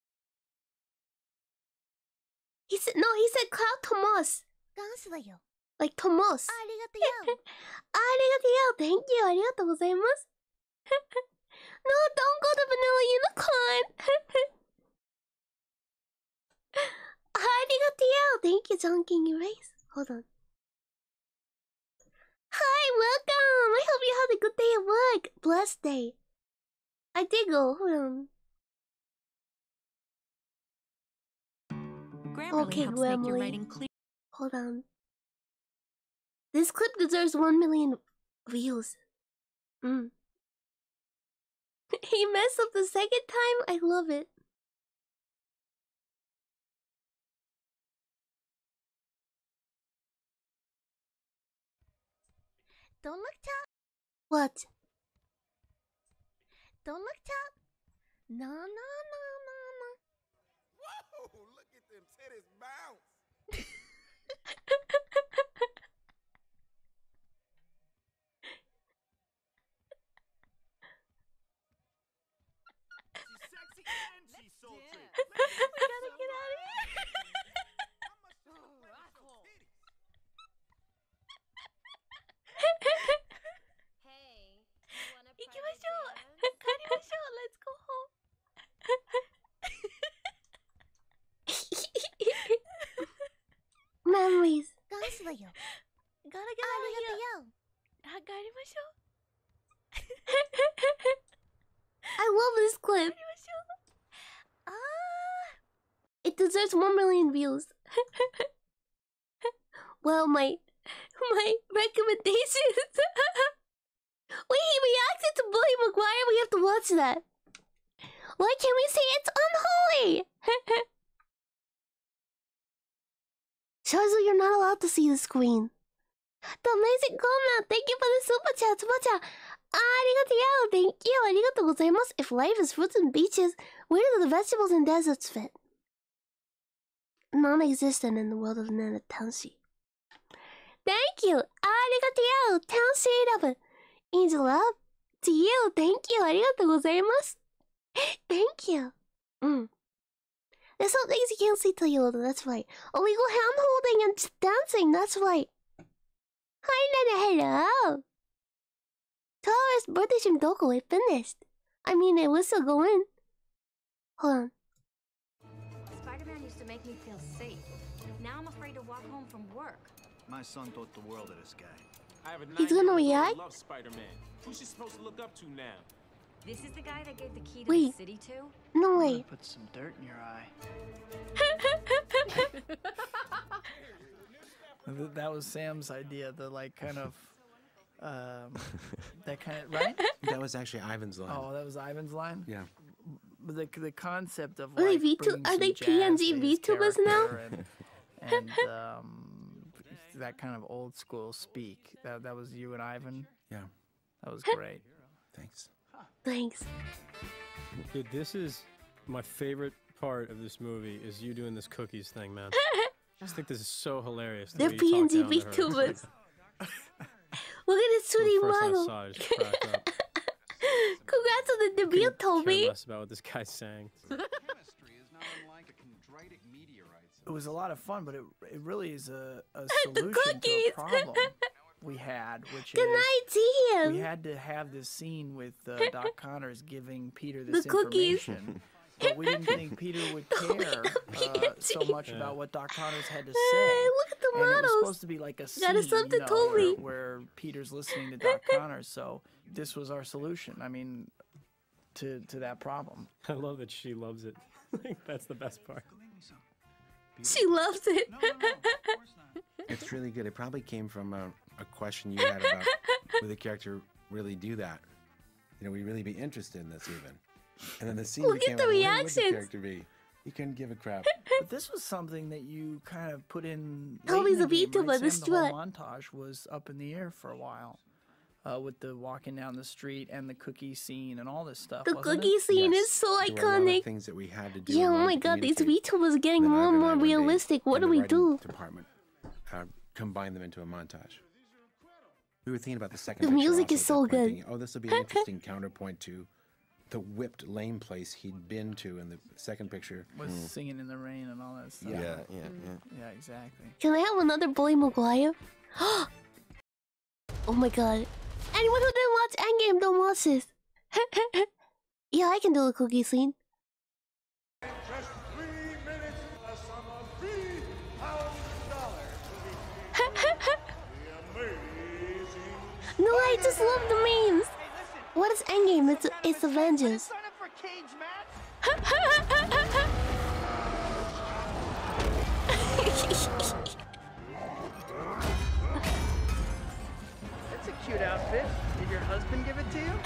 He said, no, he said Cloud Tomas. Like Tomas. Arigato. Arigato. Thank you. Arigatou gozaimasu. No, don't go to Vanilla Unicorn. Arigato. Thank you, John King Erase. Hold on. Hi, welcome! I hope you had a good day at work. Blessed day. I did go. Hold on. Grammarly okay, helps Grammarly. make your writing clear. Hold on. This clip deserves one million views. Mm. He messed up the second time. I love it. Don't look top. What? Don't look top. No, no, no, no, no. Whoa! Look at them titties bounce. She's sexy and she's sultry. We gotta get out of here. Hey, you wanna private Ikimashou. dance? Karimashou. Let's go home. Memories. Dance da yo. Gotta get out of here. Arigato. Hagarimashou. I love this clip. Ah. It deserves one million views. Well, my my recommendations. Wait, he reacted to Bully McGuire. We have to watch that. Why can't we say it's unholy? Shazu, you're not allowed to see the screen. The amazing comment. Thank you for the super chat. Super chat. Arigato. Thank you. Arigatou gozaimasu. If life is fruits and beaches, where do the vegetables and deserts fit? Non-existent in the world of Nana Tenshi. Thank you. Arigato. Tenshi eleven. Angel love to you. Thank you. Arigatou gozaimasu. Thank you. Mm. There's some things you can't see till you older, that's right. Illegal hand holding and dancing, that's right. Hi, Nana, hello. Taurus birthday stream Doko, it finished. I mean, it was still going. Hold on. Spider-Man used to make me feel safe. Now I'm afraid to walk home from My son thought the world of this guy. I have a He's gonna nine-year-old react? who loves Spider-Man. Who's she supposed to look up to now? This is the guy that gave the key to Wait. the city to? No way. Put some dirt in your eye. Th- That was Sam's idea. The like kind of, um, that kind of right. That was actually Ivan's line. Oh, that was Ivan's line. Yeah. But the the concept of Are they like V two? bringing Are some they jazz P N G to his VTubers now? character And, and um, that kind of old school speak. That that was you and Ivan. Yeah. That was great. Thanks. Thanks. Dude, this is my favorite part of this movie is you doing this cookies thing, man. I just think this is so hilarious. the They're way you talk P N G down to her. VTubers. Look at this sweetie First time I model. saw it, I just cracked up. Congrats on the debut, Care Toby. less about what this guy's saying. It was a lot of fun, but it it really is a, a The solution to a cookies. problem we had, which Good is night, we Tim. had to have this scene with uh, Doc Connors giving Peter The this cookies. information, but we didn't think Peter would care uh, so much Yeah. about what Doc Connors had to Hey, say. look at the And it was models. supposed to be like a scene, Got us something, you know, Toby. where, where Peter's listening to Doc Connors. So this was our solution. I mean, to to that problem. I love that she loves it. Like, that's the best part. She loves it. It's really good. It probably came from a, a question you had about would the character really do that? You know, would you really be interested in this even? And then the scene Look at became the like, where would reactions. the character be? You couldn't give a crap. But this was something that you kind of put in. Toby's late in a the game, VTuber, right, the Sam? The whole strut. montage was up in the air for a while, uh, with the walking down the street and the cookie scene and all this stuff. The wasn't cookie it? scene Yes. is so There were a lot of iconic. things that we had to do. Yeah, in oh order my to god, these communicate. VTubers are getting And then more and Ivan more one day, realistic. What in do the we writing do? Department, uh, combine them into a montage. We were thinking about the second. The picture music also is at so that point, good. thinking, oh, this will be an interesting counterpoint to the whipped lame place he'd been to in the second picture. Was singing in the rain and all that stuff. Yeah. Yeah, yeah, yeah. Yeah, exactly. Can I have another Bully Maguire? Oh my god. Anyone who didn't watch Endgame, don't watch this. Yeah, I can do the cookie scene. Just three minutes, a sum of three thousand dollars the amazing. No, I just love the memes. What is Endgame? It's it's Avengers. Sign up for cage match. That's a cute outfit. Did your husband give it to you?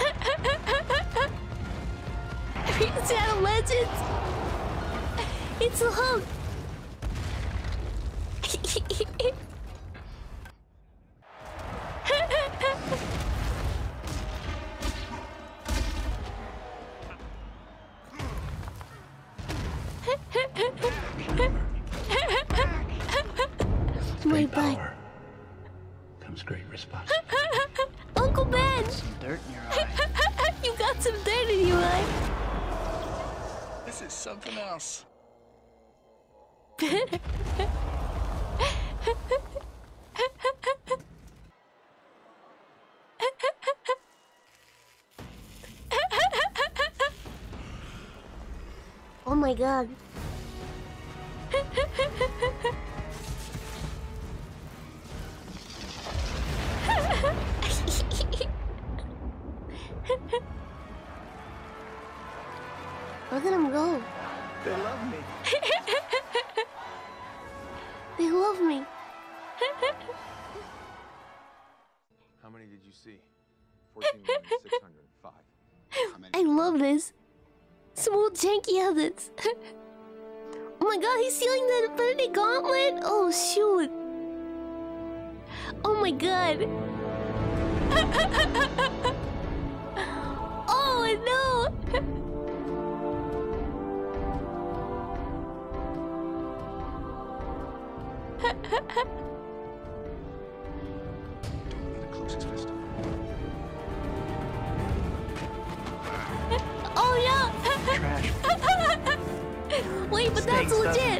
It's out of Legends. It's a Hulk. My back. Comes great responsibility. Uncle Ben. Some dirt in your eye. You got some dirt in your eye. This is something else. Oh my god. Look at him go. They love me. They love me. How many did you see? fourteen million six hundred five. I love this. Smooth, janky edits. Oh my god, he's stealing the Infinity Gauntlet? Oh shoot. Oh my god. Oh no. The closest fist. Oh yeah. Trash. Wait, but that's Stinks, legit.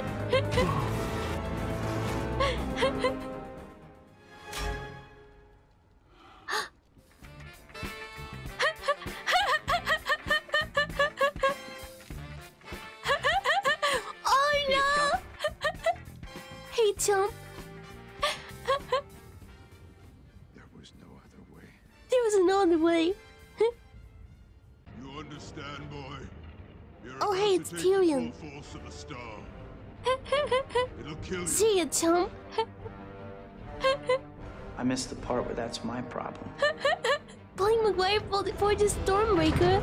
Oh no! Hey, chump. on the way. You understand, boy? You're Oh, about hey, to it's take Tyrion. the full force of a star. It'll kill you. See ya, chum. I missed the part where that's my problem. Bully McGuire forges Stormbreaker.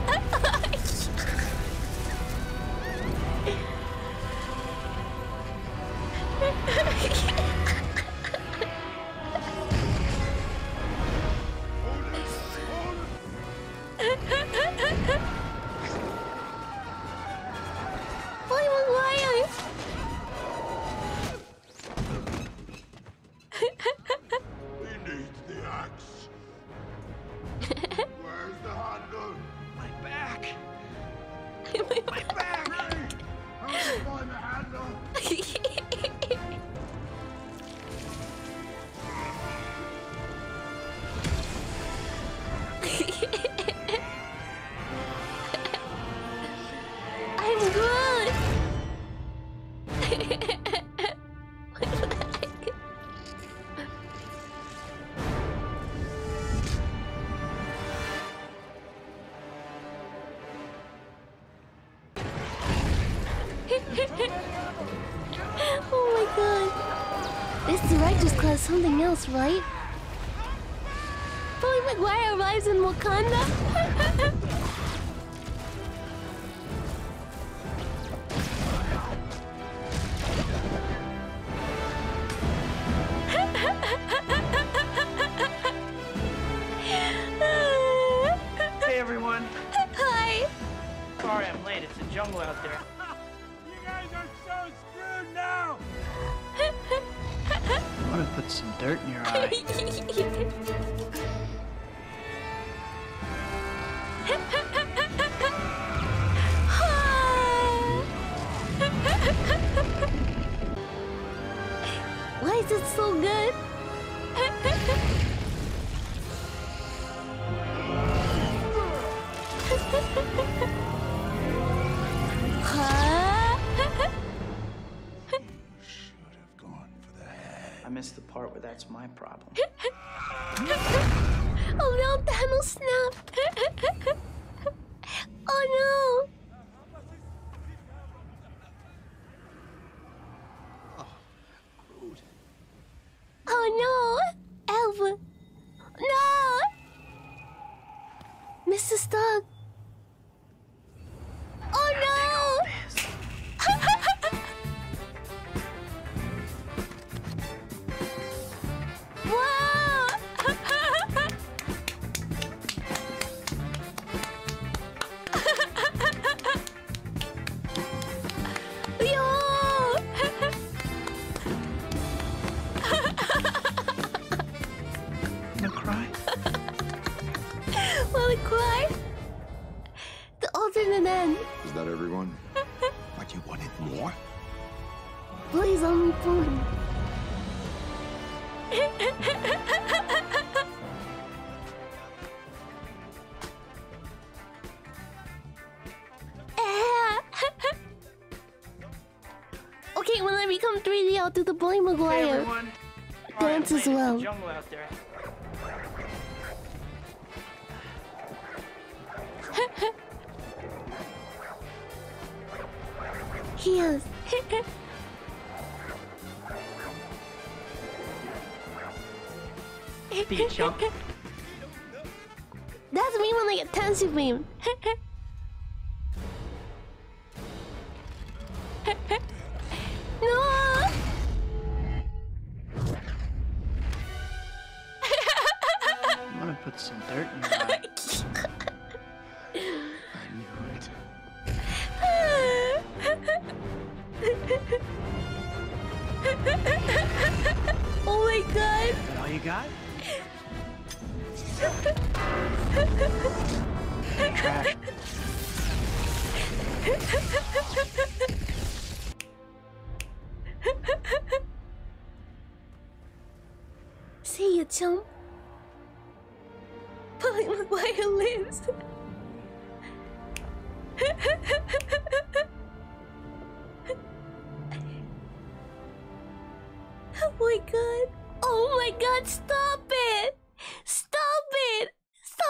Bully McGuire. He needs the axe. Where's the handle? My back! My back! How do you find the handle? I'm good. Oh my god. This director's class something else, right? Bully McGuire arrives in Wakanda? Hey everyone. Hi. Sorry I'm late. It's a jungle out there. You guys are so screwed now! I'm gonna put some dirt in your eye. Why is it so good? Huh? I missed the part where that's my problem. Oh no, Thanos snapped! Oh no! Oh no! Alva! No! Mister Stark! Oh no! Wow! Yo! I'm gonna cry. Wanna cry? The alternate end. Is that everyone? What, you wanted more? Please, I'm recording. Okay, when I become three D, I'll do the Bully Hey Maguire everyone. Sorry I'm dance late. as well. It's a jungle out there. He is. Beat chump. That's me when I get Tenshi beam. No! I'm gonna put some dirt in your eye. I knew it. Oh my god! Is that all you got? Trash. See you, chump. Bully Maguire lives. Oh my god. Oh my god, stop it! Stop it! Stop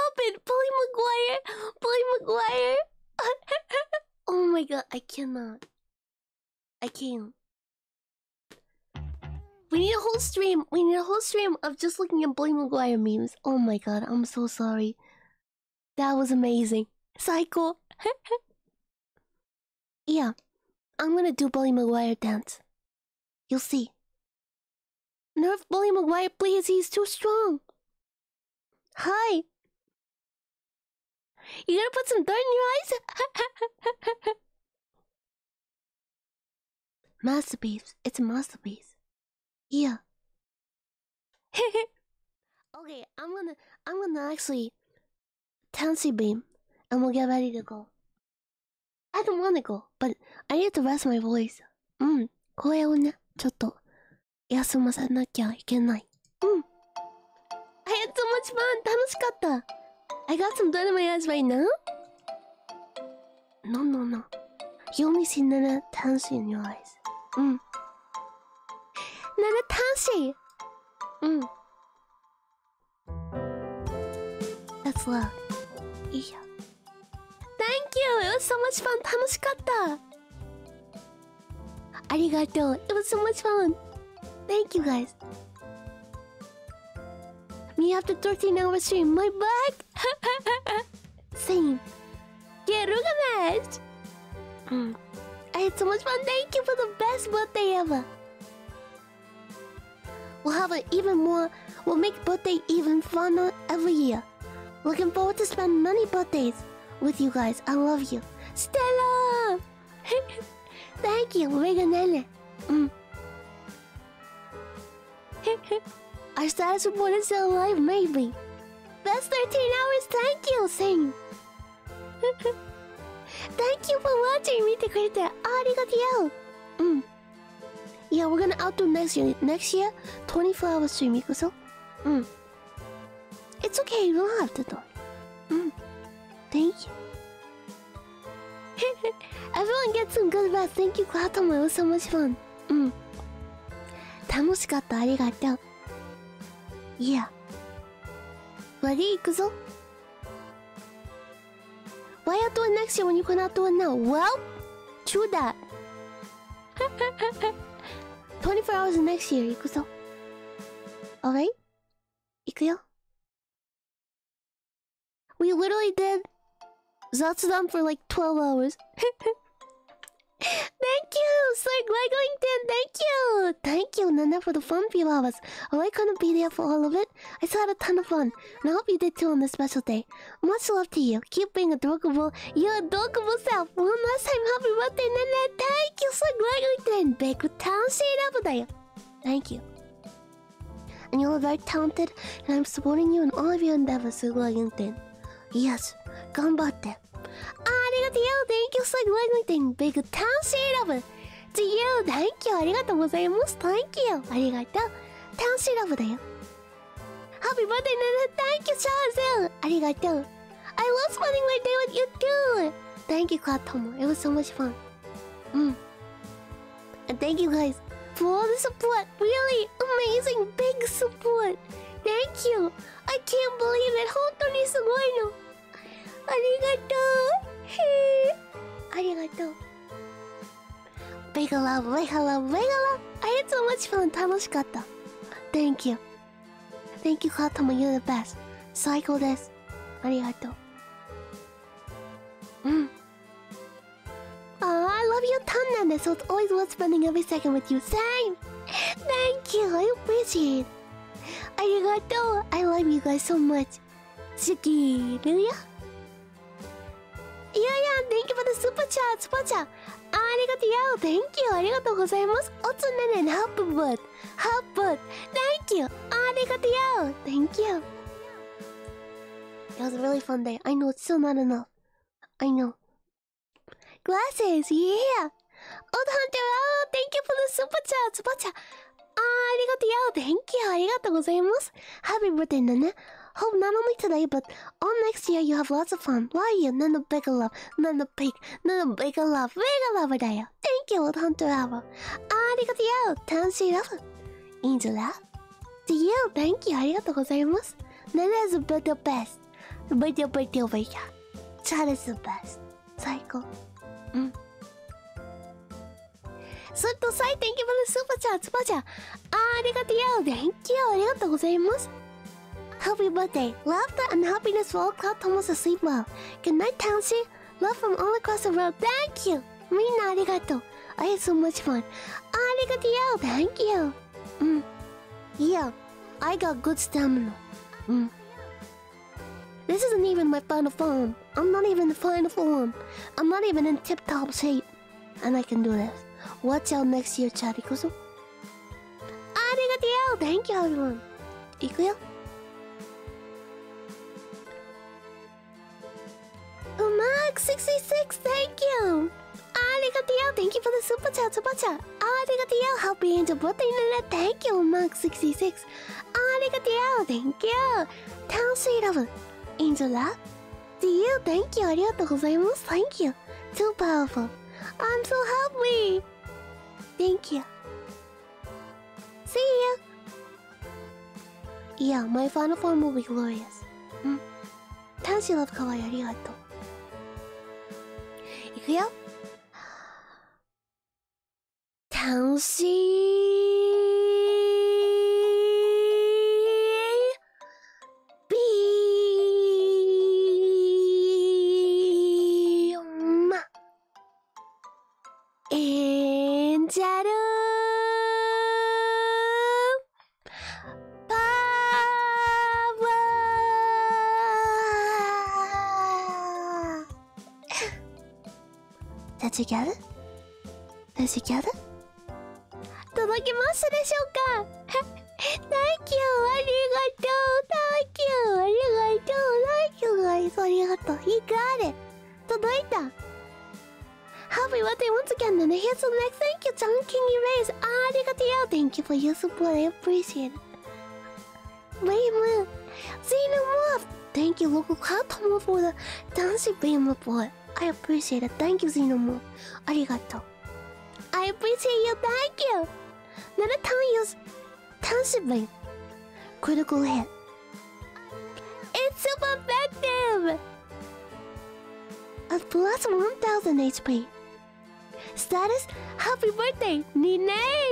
Maguire! Bully Maguire! Oh my god, I cannot. I can't. We need a whole stream. We need a whole stream of just looking at Bully Maguire memes. Oh my god, I'm so sorry. That was amazing. Psycho. Yeah, I'm gonna do Bully Maguire dance. You'll see. Nerf Bully Maguire, please. He's too strong. Hi. You gonna put some dirt in your eyes? Masterpiece. It's a masterpiece. Yeah. Okay, I'm gonna I'm gonna actually Tenshi beam and we'll get ready to go. I don't wanna go, but I need to rest my voice. うん、声をね、ちょっと休ませなきゃいけない。うん。I had so much fun! 楽しかった! I got some dirt in my eyes right now? No, no, no. You only see Nana Tenshi in your eyes. うん。Nana Tenshi! うん。That's love. いいや。Thank you! It was so much fun! 楽しかった! ありがとう! It was so much fun! Thank you guys! Me after thirteen hour stream, my back! Same. Get organized! Mm. I had so much fun, thank you for the best birthday ever! We'll have an even more, we'll make birthday even funner every year. Looking forward to spending many birthdays with you guys, I love you. Stella! Thank you, Mega Nene. Mm. Our status report is still alive, maybe. Best thirteen hours, thank you, Sing. Thank you for watching, 見てくれてありがとう. Mm. Yeah, we're gonna outdo next year. Next year, twenty-four hour stream 行くぞ. Mm. It's okay, you don't have to though. Mm. Thank you. Everyone gets some good rest. Thank you, Kwatomo. It was so much fun. Mm. 楽しかった、ありがとう. Yeah. Ready? 行くぞ. Why outdo it next year when you can outdo it now? Well, true that. twenty-four hours next year 行くぞ. Alright? 行くよ. We literally did Zatsudan for like twelve hours. Thank you, Slick Leglington, thank you! Thank you, Nana, for the fun few hours. Oh, I couldn't be there for all of it. I still had a ton of fun, and I hope you did too on this special day. Much love to you. Keep being adorable, your adorable self. One last time, happy birthday, Nana. Thank you, Slick Leglington. Big talented up there. Thank you. And you're very talented, and I'm supporting you in all of your endeavors, Slick Leglington. Yes, 頑張って。ありがとう Thank you, Slick Leglington. Big talented up to you. Thank you. ありがとうございます。Thank you. ありがとう。talented upだよ。Happy birthday, Nana. Thank you, Shazel. ありがとう。I love spending my day with you too. Thank you, Katomo. It was so much fun. Mm. And thank you guys for all the support. Really amazing big support. Thank you. I can't believe it. 本当にすごいの。ありがとう。へえ。ありがとう。Big love, big love, big love. I had so much fun. 楽しかった。Thank you. Thank you, Katomo. You're the best. 最高です。ありがとう。うん。Oh, I love you a ton, Nana. So it's always worth spending every second with you. Same. Thank you. I appreciate it. ありがとう。I love you guys so much. 好きるよ。いやいや、Thank you for the super chat, super chat. ありがとう。Thank you. ありがとうございます。おつねね、ハップブッド。ハップブッド。Thank you. ありがとう。Thank you. It was a really fun day. I know it's still not enough. I know. Glasses, yeah. Old Hunter, oh, thank you for the super chat, super chat. ありがとう。Thank you. ありがとうございます。Happy birthday, Nana. Hope not only today, but all next year you have lots of fun. Why are you? Nana big love. Nana big. Nana big love. Big love だよ。Thank you, Old Hunter Arrow. ありがとう。楽しいラブ。いいんじゃない To you, thank you. ありがとうございます。Nana is the best. Birthday, birthday over here. Chat is the best. 最高。うん。そっとさい、Thank you for the super chat, スパチャ。ありがとうよ。Thank you. ありがとうございます。Happy birthday. Laughter and happiness for all Cloud Thomas to sleep well. Good night, Tenshi. Love from all across the world. Thank you. みんなありがとう。I had so much fun. ありがとうよ。Thank you. うん。Yeah, I got good stamina. うん。This isn't even my final form. I'm not even in final form. I'm not even in tip-top shape. And I can do this. Watch out next year, chat. いくぞ。ありがとうよ。Thank you, everyone. いくよ。Mark sixty-six, thank you. ありがとうよ。Thank you for the super chat, super chat. ありがとうよ。Happy Angel birthday, Thank you, Mark sixty-six. ありがとうよ。Thank you. Tenshi love. Angel love. To you, thank you. ありがとうございます。Thank you. Too powerful. I'm so happy. Thank you. See you. Yeah, my final form will be glorious. うん。Tenshi love かわいい。ありがとう。いくよ。楽しいビーマエンジェルパワーThat together? That together? 届きましたでしょうか Thank you! ありがとう Thank you! ありがとう Thank you guys! ありがとう You got it! 届いた Happy birthday once again and here's the next thank you John King Erase! ありがとうよ Thank you for your support! I appreciate it! Raymond! Xenomorph! Thank you local Cloud Tomo for the dancing beam report! I appreciate it! Thank you Xenomorph! ありがとう I appreciate you! Thank you! Another time use Tenshi Beam. Critical hit. It's super effective! At plus one thousand H P. Status, happy birthday, Nine!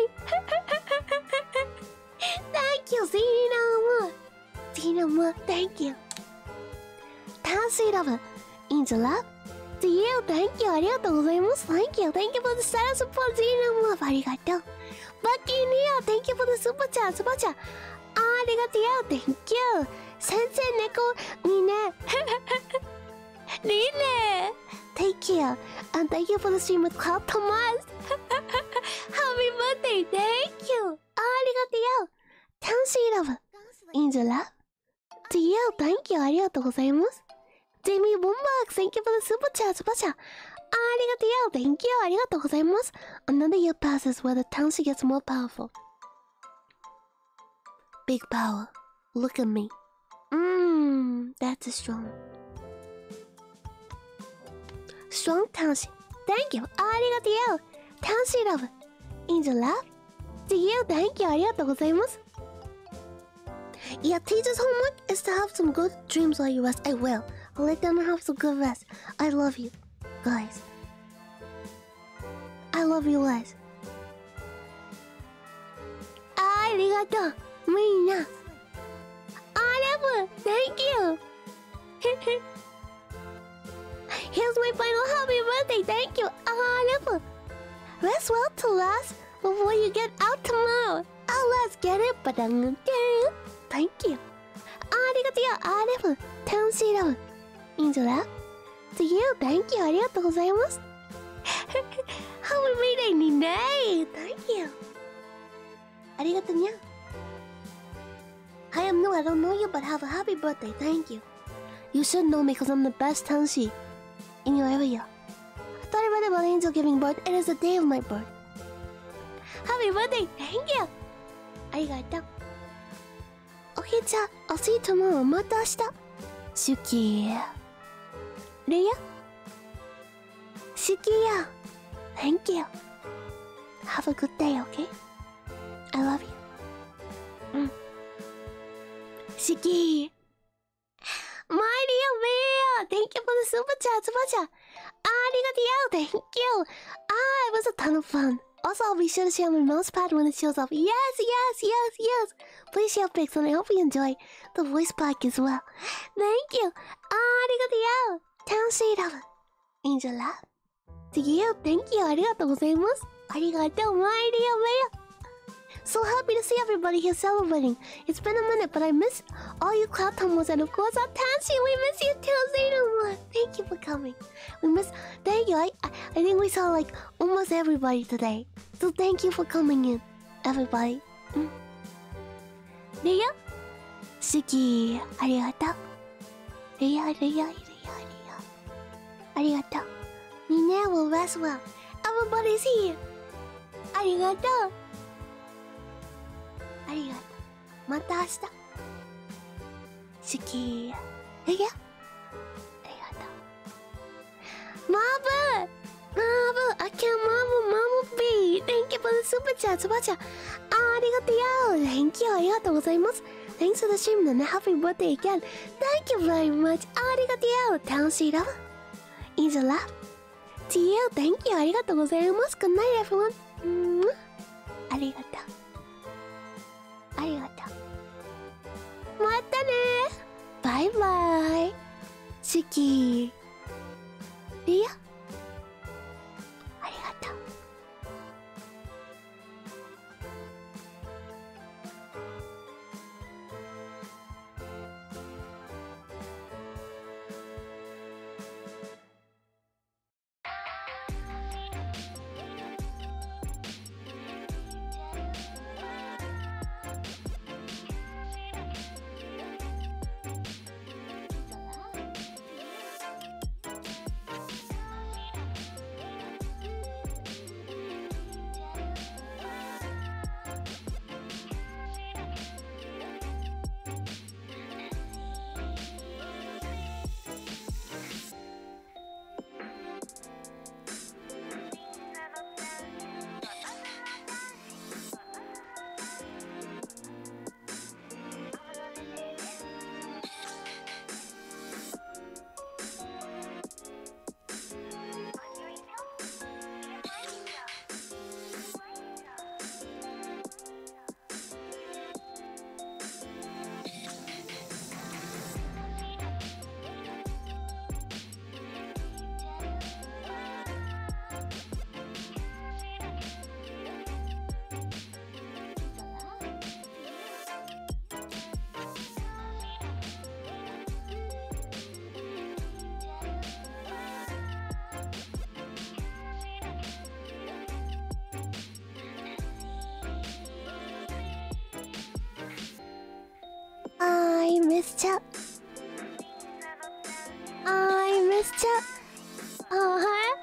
Thank you, Xenomorph! Xenomorph, thank you. Tenshi Love, Angel Love. To you, thank you, ありがとうございます。Thank you, thank you for the status support, Xenomorph, ありがとう。Bucky Nia, thank you for the super chat, super chat. ありがとうよ Thank you. 先生猫にねリネ Thank you. And thank you for the stream with Cloud Thomas. Happy birthday, thank you. ありがとうよ Tenshi love. Angel love. To you, thank you. ありがとうございます。Jamie Boombox, thank you for the super chat, super chat. ありがとうよ Thank you. ありがとうございます。Another year passes where the Tenshi gets more powerful. Big power. Look at me. Mmm, that's strong. Strong Tenshi. Thank you. ありがとうよ Tenshi love. Angel love. To you, thank you. ありがとうございます。Yeah, teacher's homework is to have some good dreams while you rest. I will. I'll let them have some good rest. I love you, guys. I love you guys. ありがとうみんな。あれも Thank you. Here's my final happy birthday. Thank you. あれも Rest well to last before you get out tomorrow. Oh, let's get it. Thank you. ありがとうよ。あれも Tenshi love. Angel love. To you, thank you. ありがとうございます。Happy birthday, Nine. Thank you. ありがとうにゃ。I am new. I don't know you, but have a happy birthday. Thank you. You should know me because I'm the best Tenshi in your area. I thought I read about Angel giving birth. It is the day of my birth. Happy birthday. Thank you. ありがとう。Okay, じゃあ、I'll see you tomorrow. また明日。シュキー。レイヤシュキーや。Thank you. Have a good day, okay? I love you. うん。シュキー。マイディアベア Thank you for the super chat, super chat. Arigato, thank you. Ah, it was a ton of fun. Also, I'll be sure to share my mouse pad when it shows up. Yes, yes, yes, yes. Please share pics, and I hope you enjoy the voice pack as well. Thank you. Arigato. Tenshi love. Angel love. To you, thank you. Arigato gozaimasu. Arigato, my dear man. So happy to see everybody here celebrating. It's been a minute, but I miss all you cloud tumbles, and of course, our Tenshi. We miss you too, Zayna. Thank you for coming. We miss. Thank you. I, I I think we saw like almost everybody today. So thank you for coming in, everybody. Mm. Leia, Suki, arigato. Leia, Leia, Leia, Leia. Arigato. Nina will rest well. Everybody's here. Arigato. ありがとう。また明日。好き。えいや。ありがとう。マーブマーブ I can't マーブマーブ B Thank you for the super chat スパチャ。ありがとうよ Thank you ありがとうございます。Thanks for the stream and happy birthday again. Thank you very much ありがとうよ楽しいラブ Is a laugh To you Thank you ありがとうございます Good night everyone うんありがとうありがとう。またねバイバイ。好き。いや。ありがとう。I miss chat. I miss chat. Uh huh.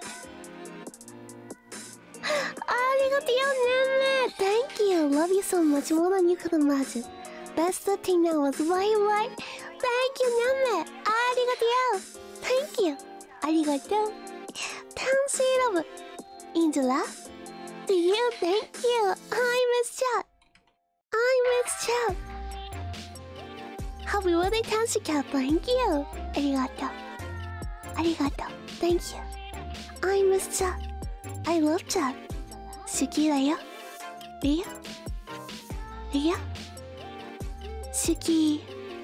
Thank you. Love you so much more than you could imagine. Best thing now was right, right. Thank you, Name. Arigato. Thank you. Arigato. Tenshi love. Angela. To you, thank you. I miss chat. I miss chat. Happy birthday, Tenshi cat. Thank you. Arigato. Arigato. Thank you. I miss chat. I love chat. 好きだよ。リアリア好き。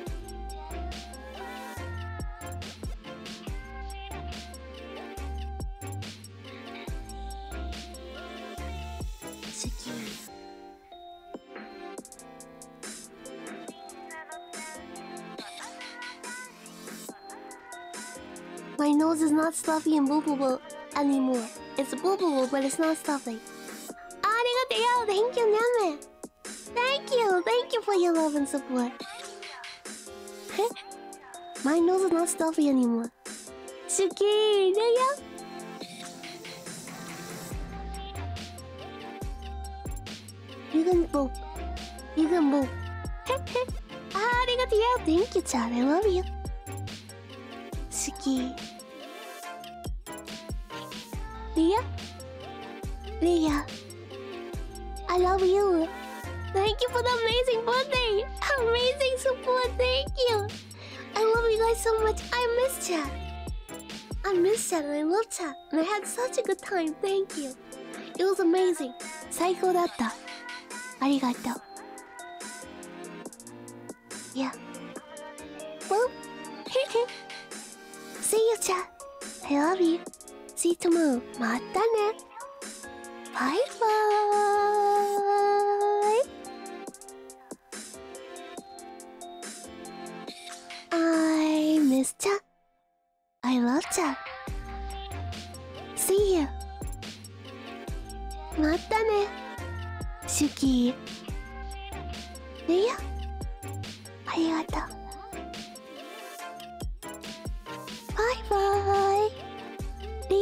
好き。My nose is not stuffy and boopable anymore. It's boopable, but it's not stuffy. Arigato, thank you, Name. Thank you, thank you for your love and support. My nose is not stuffy anymore. Suki, do ya? You can boop. You can boop. Arigato, thank you, Chad. I love you. Suki. Leah? Leah. I love you. Thank you for the amazing birthday. Amazing support. Thank you. I love you guys so much. I miss chat. I miss chat and I love chat and I had such a good time. Thank you. It was amazing. 最高だった。ありがとう。Yeah. Well, see you, chat. I love you. See you tomorrow. またね。バイバーイ。I miss chat. I love chat. See you. またね。シュキー。ねや。ありがとう。バイバーイ。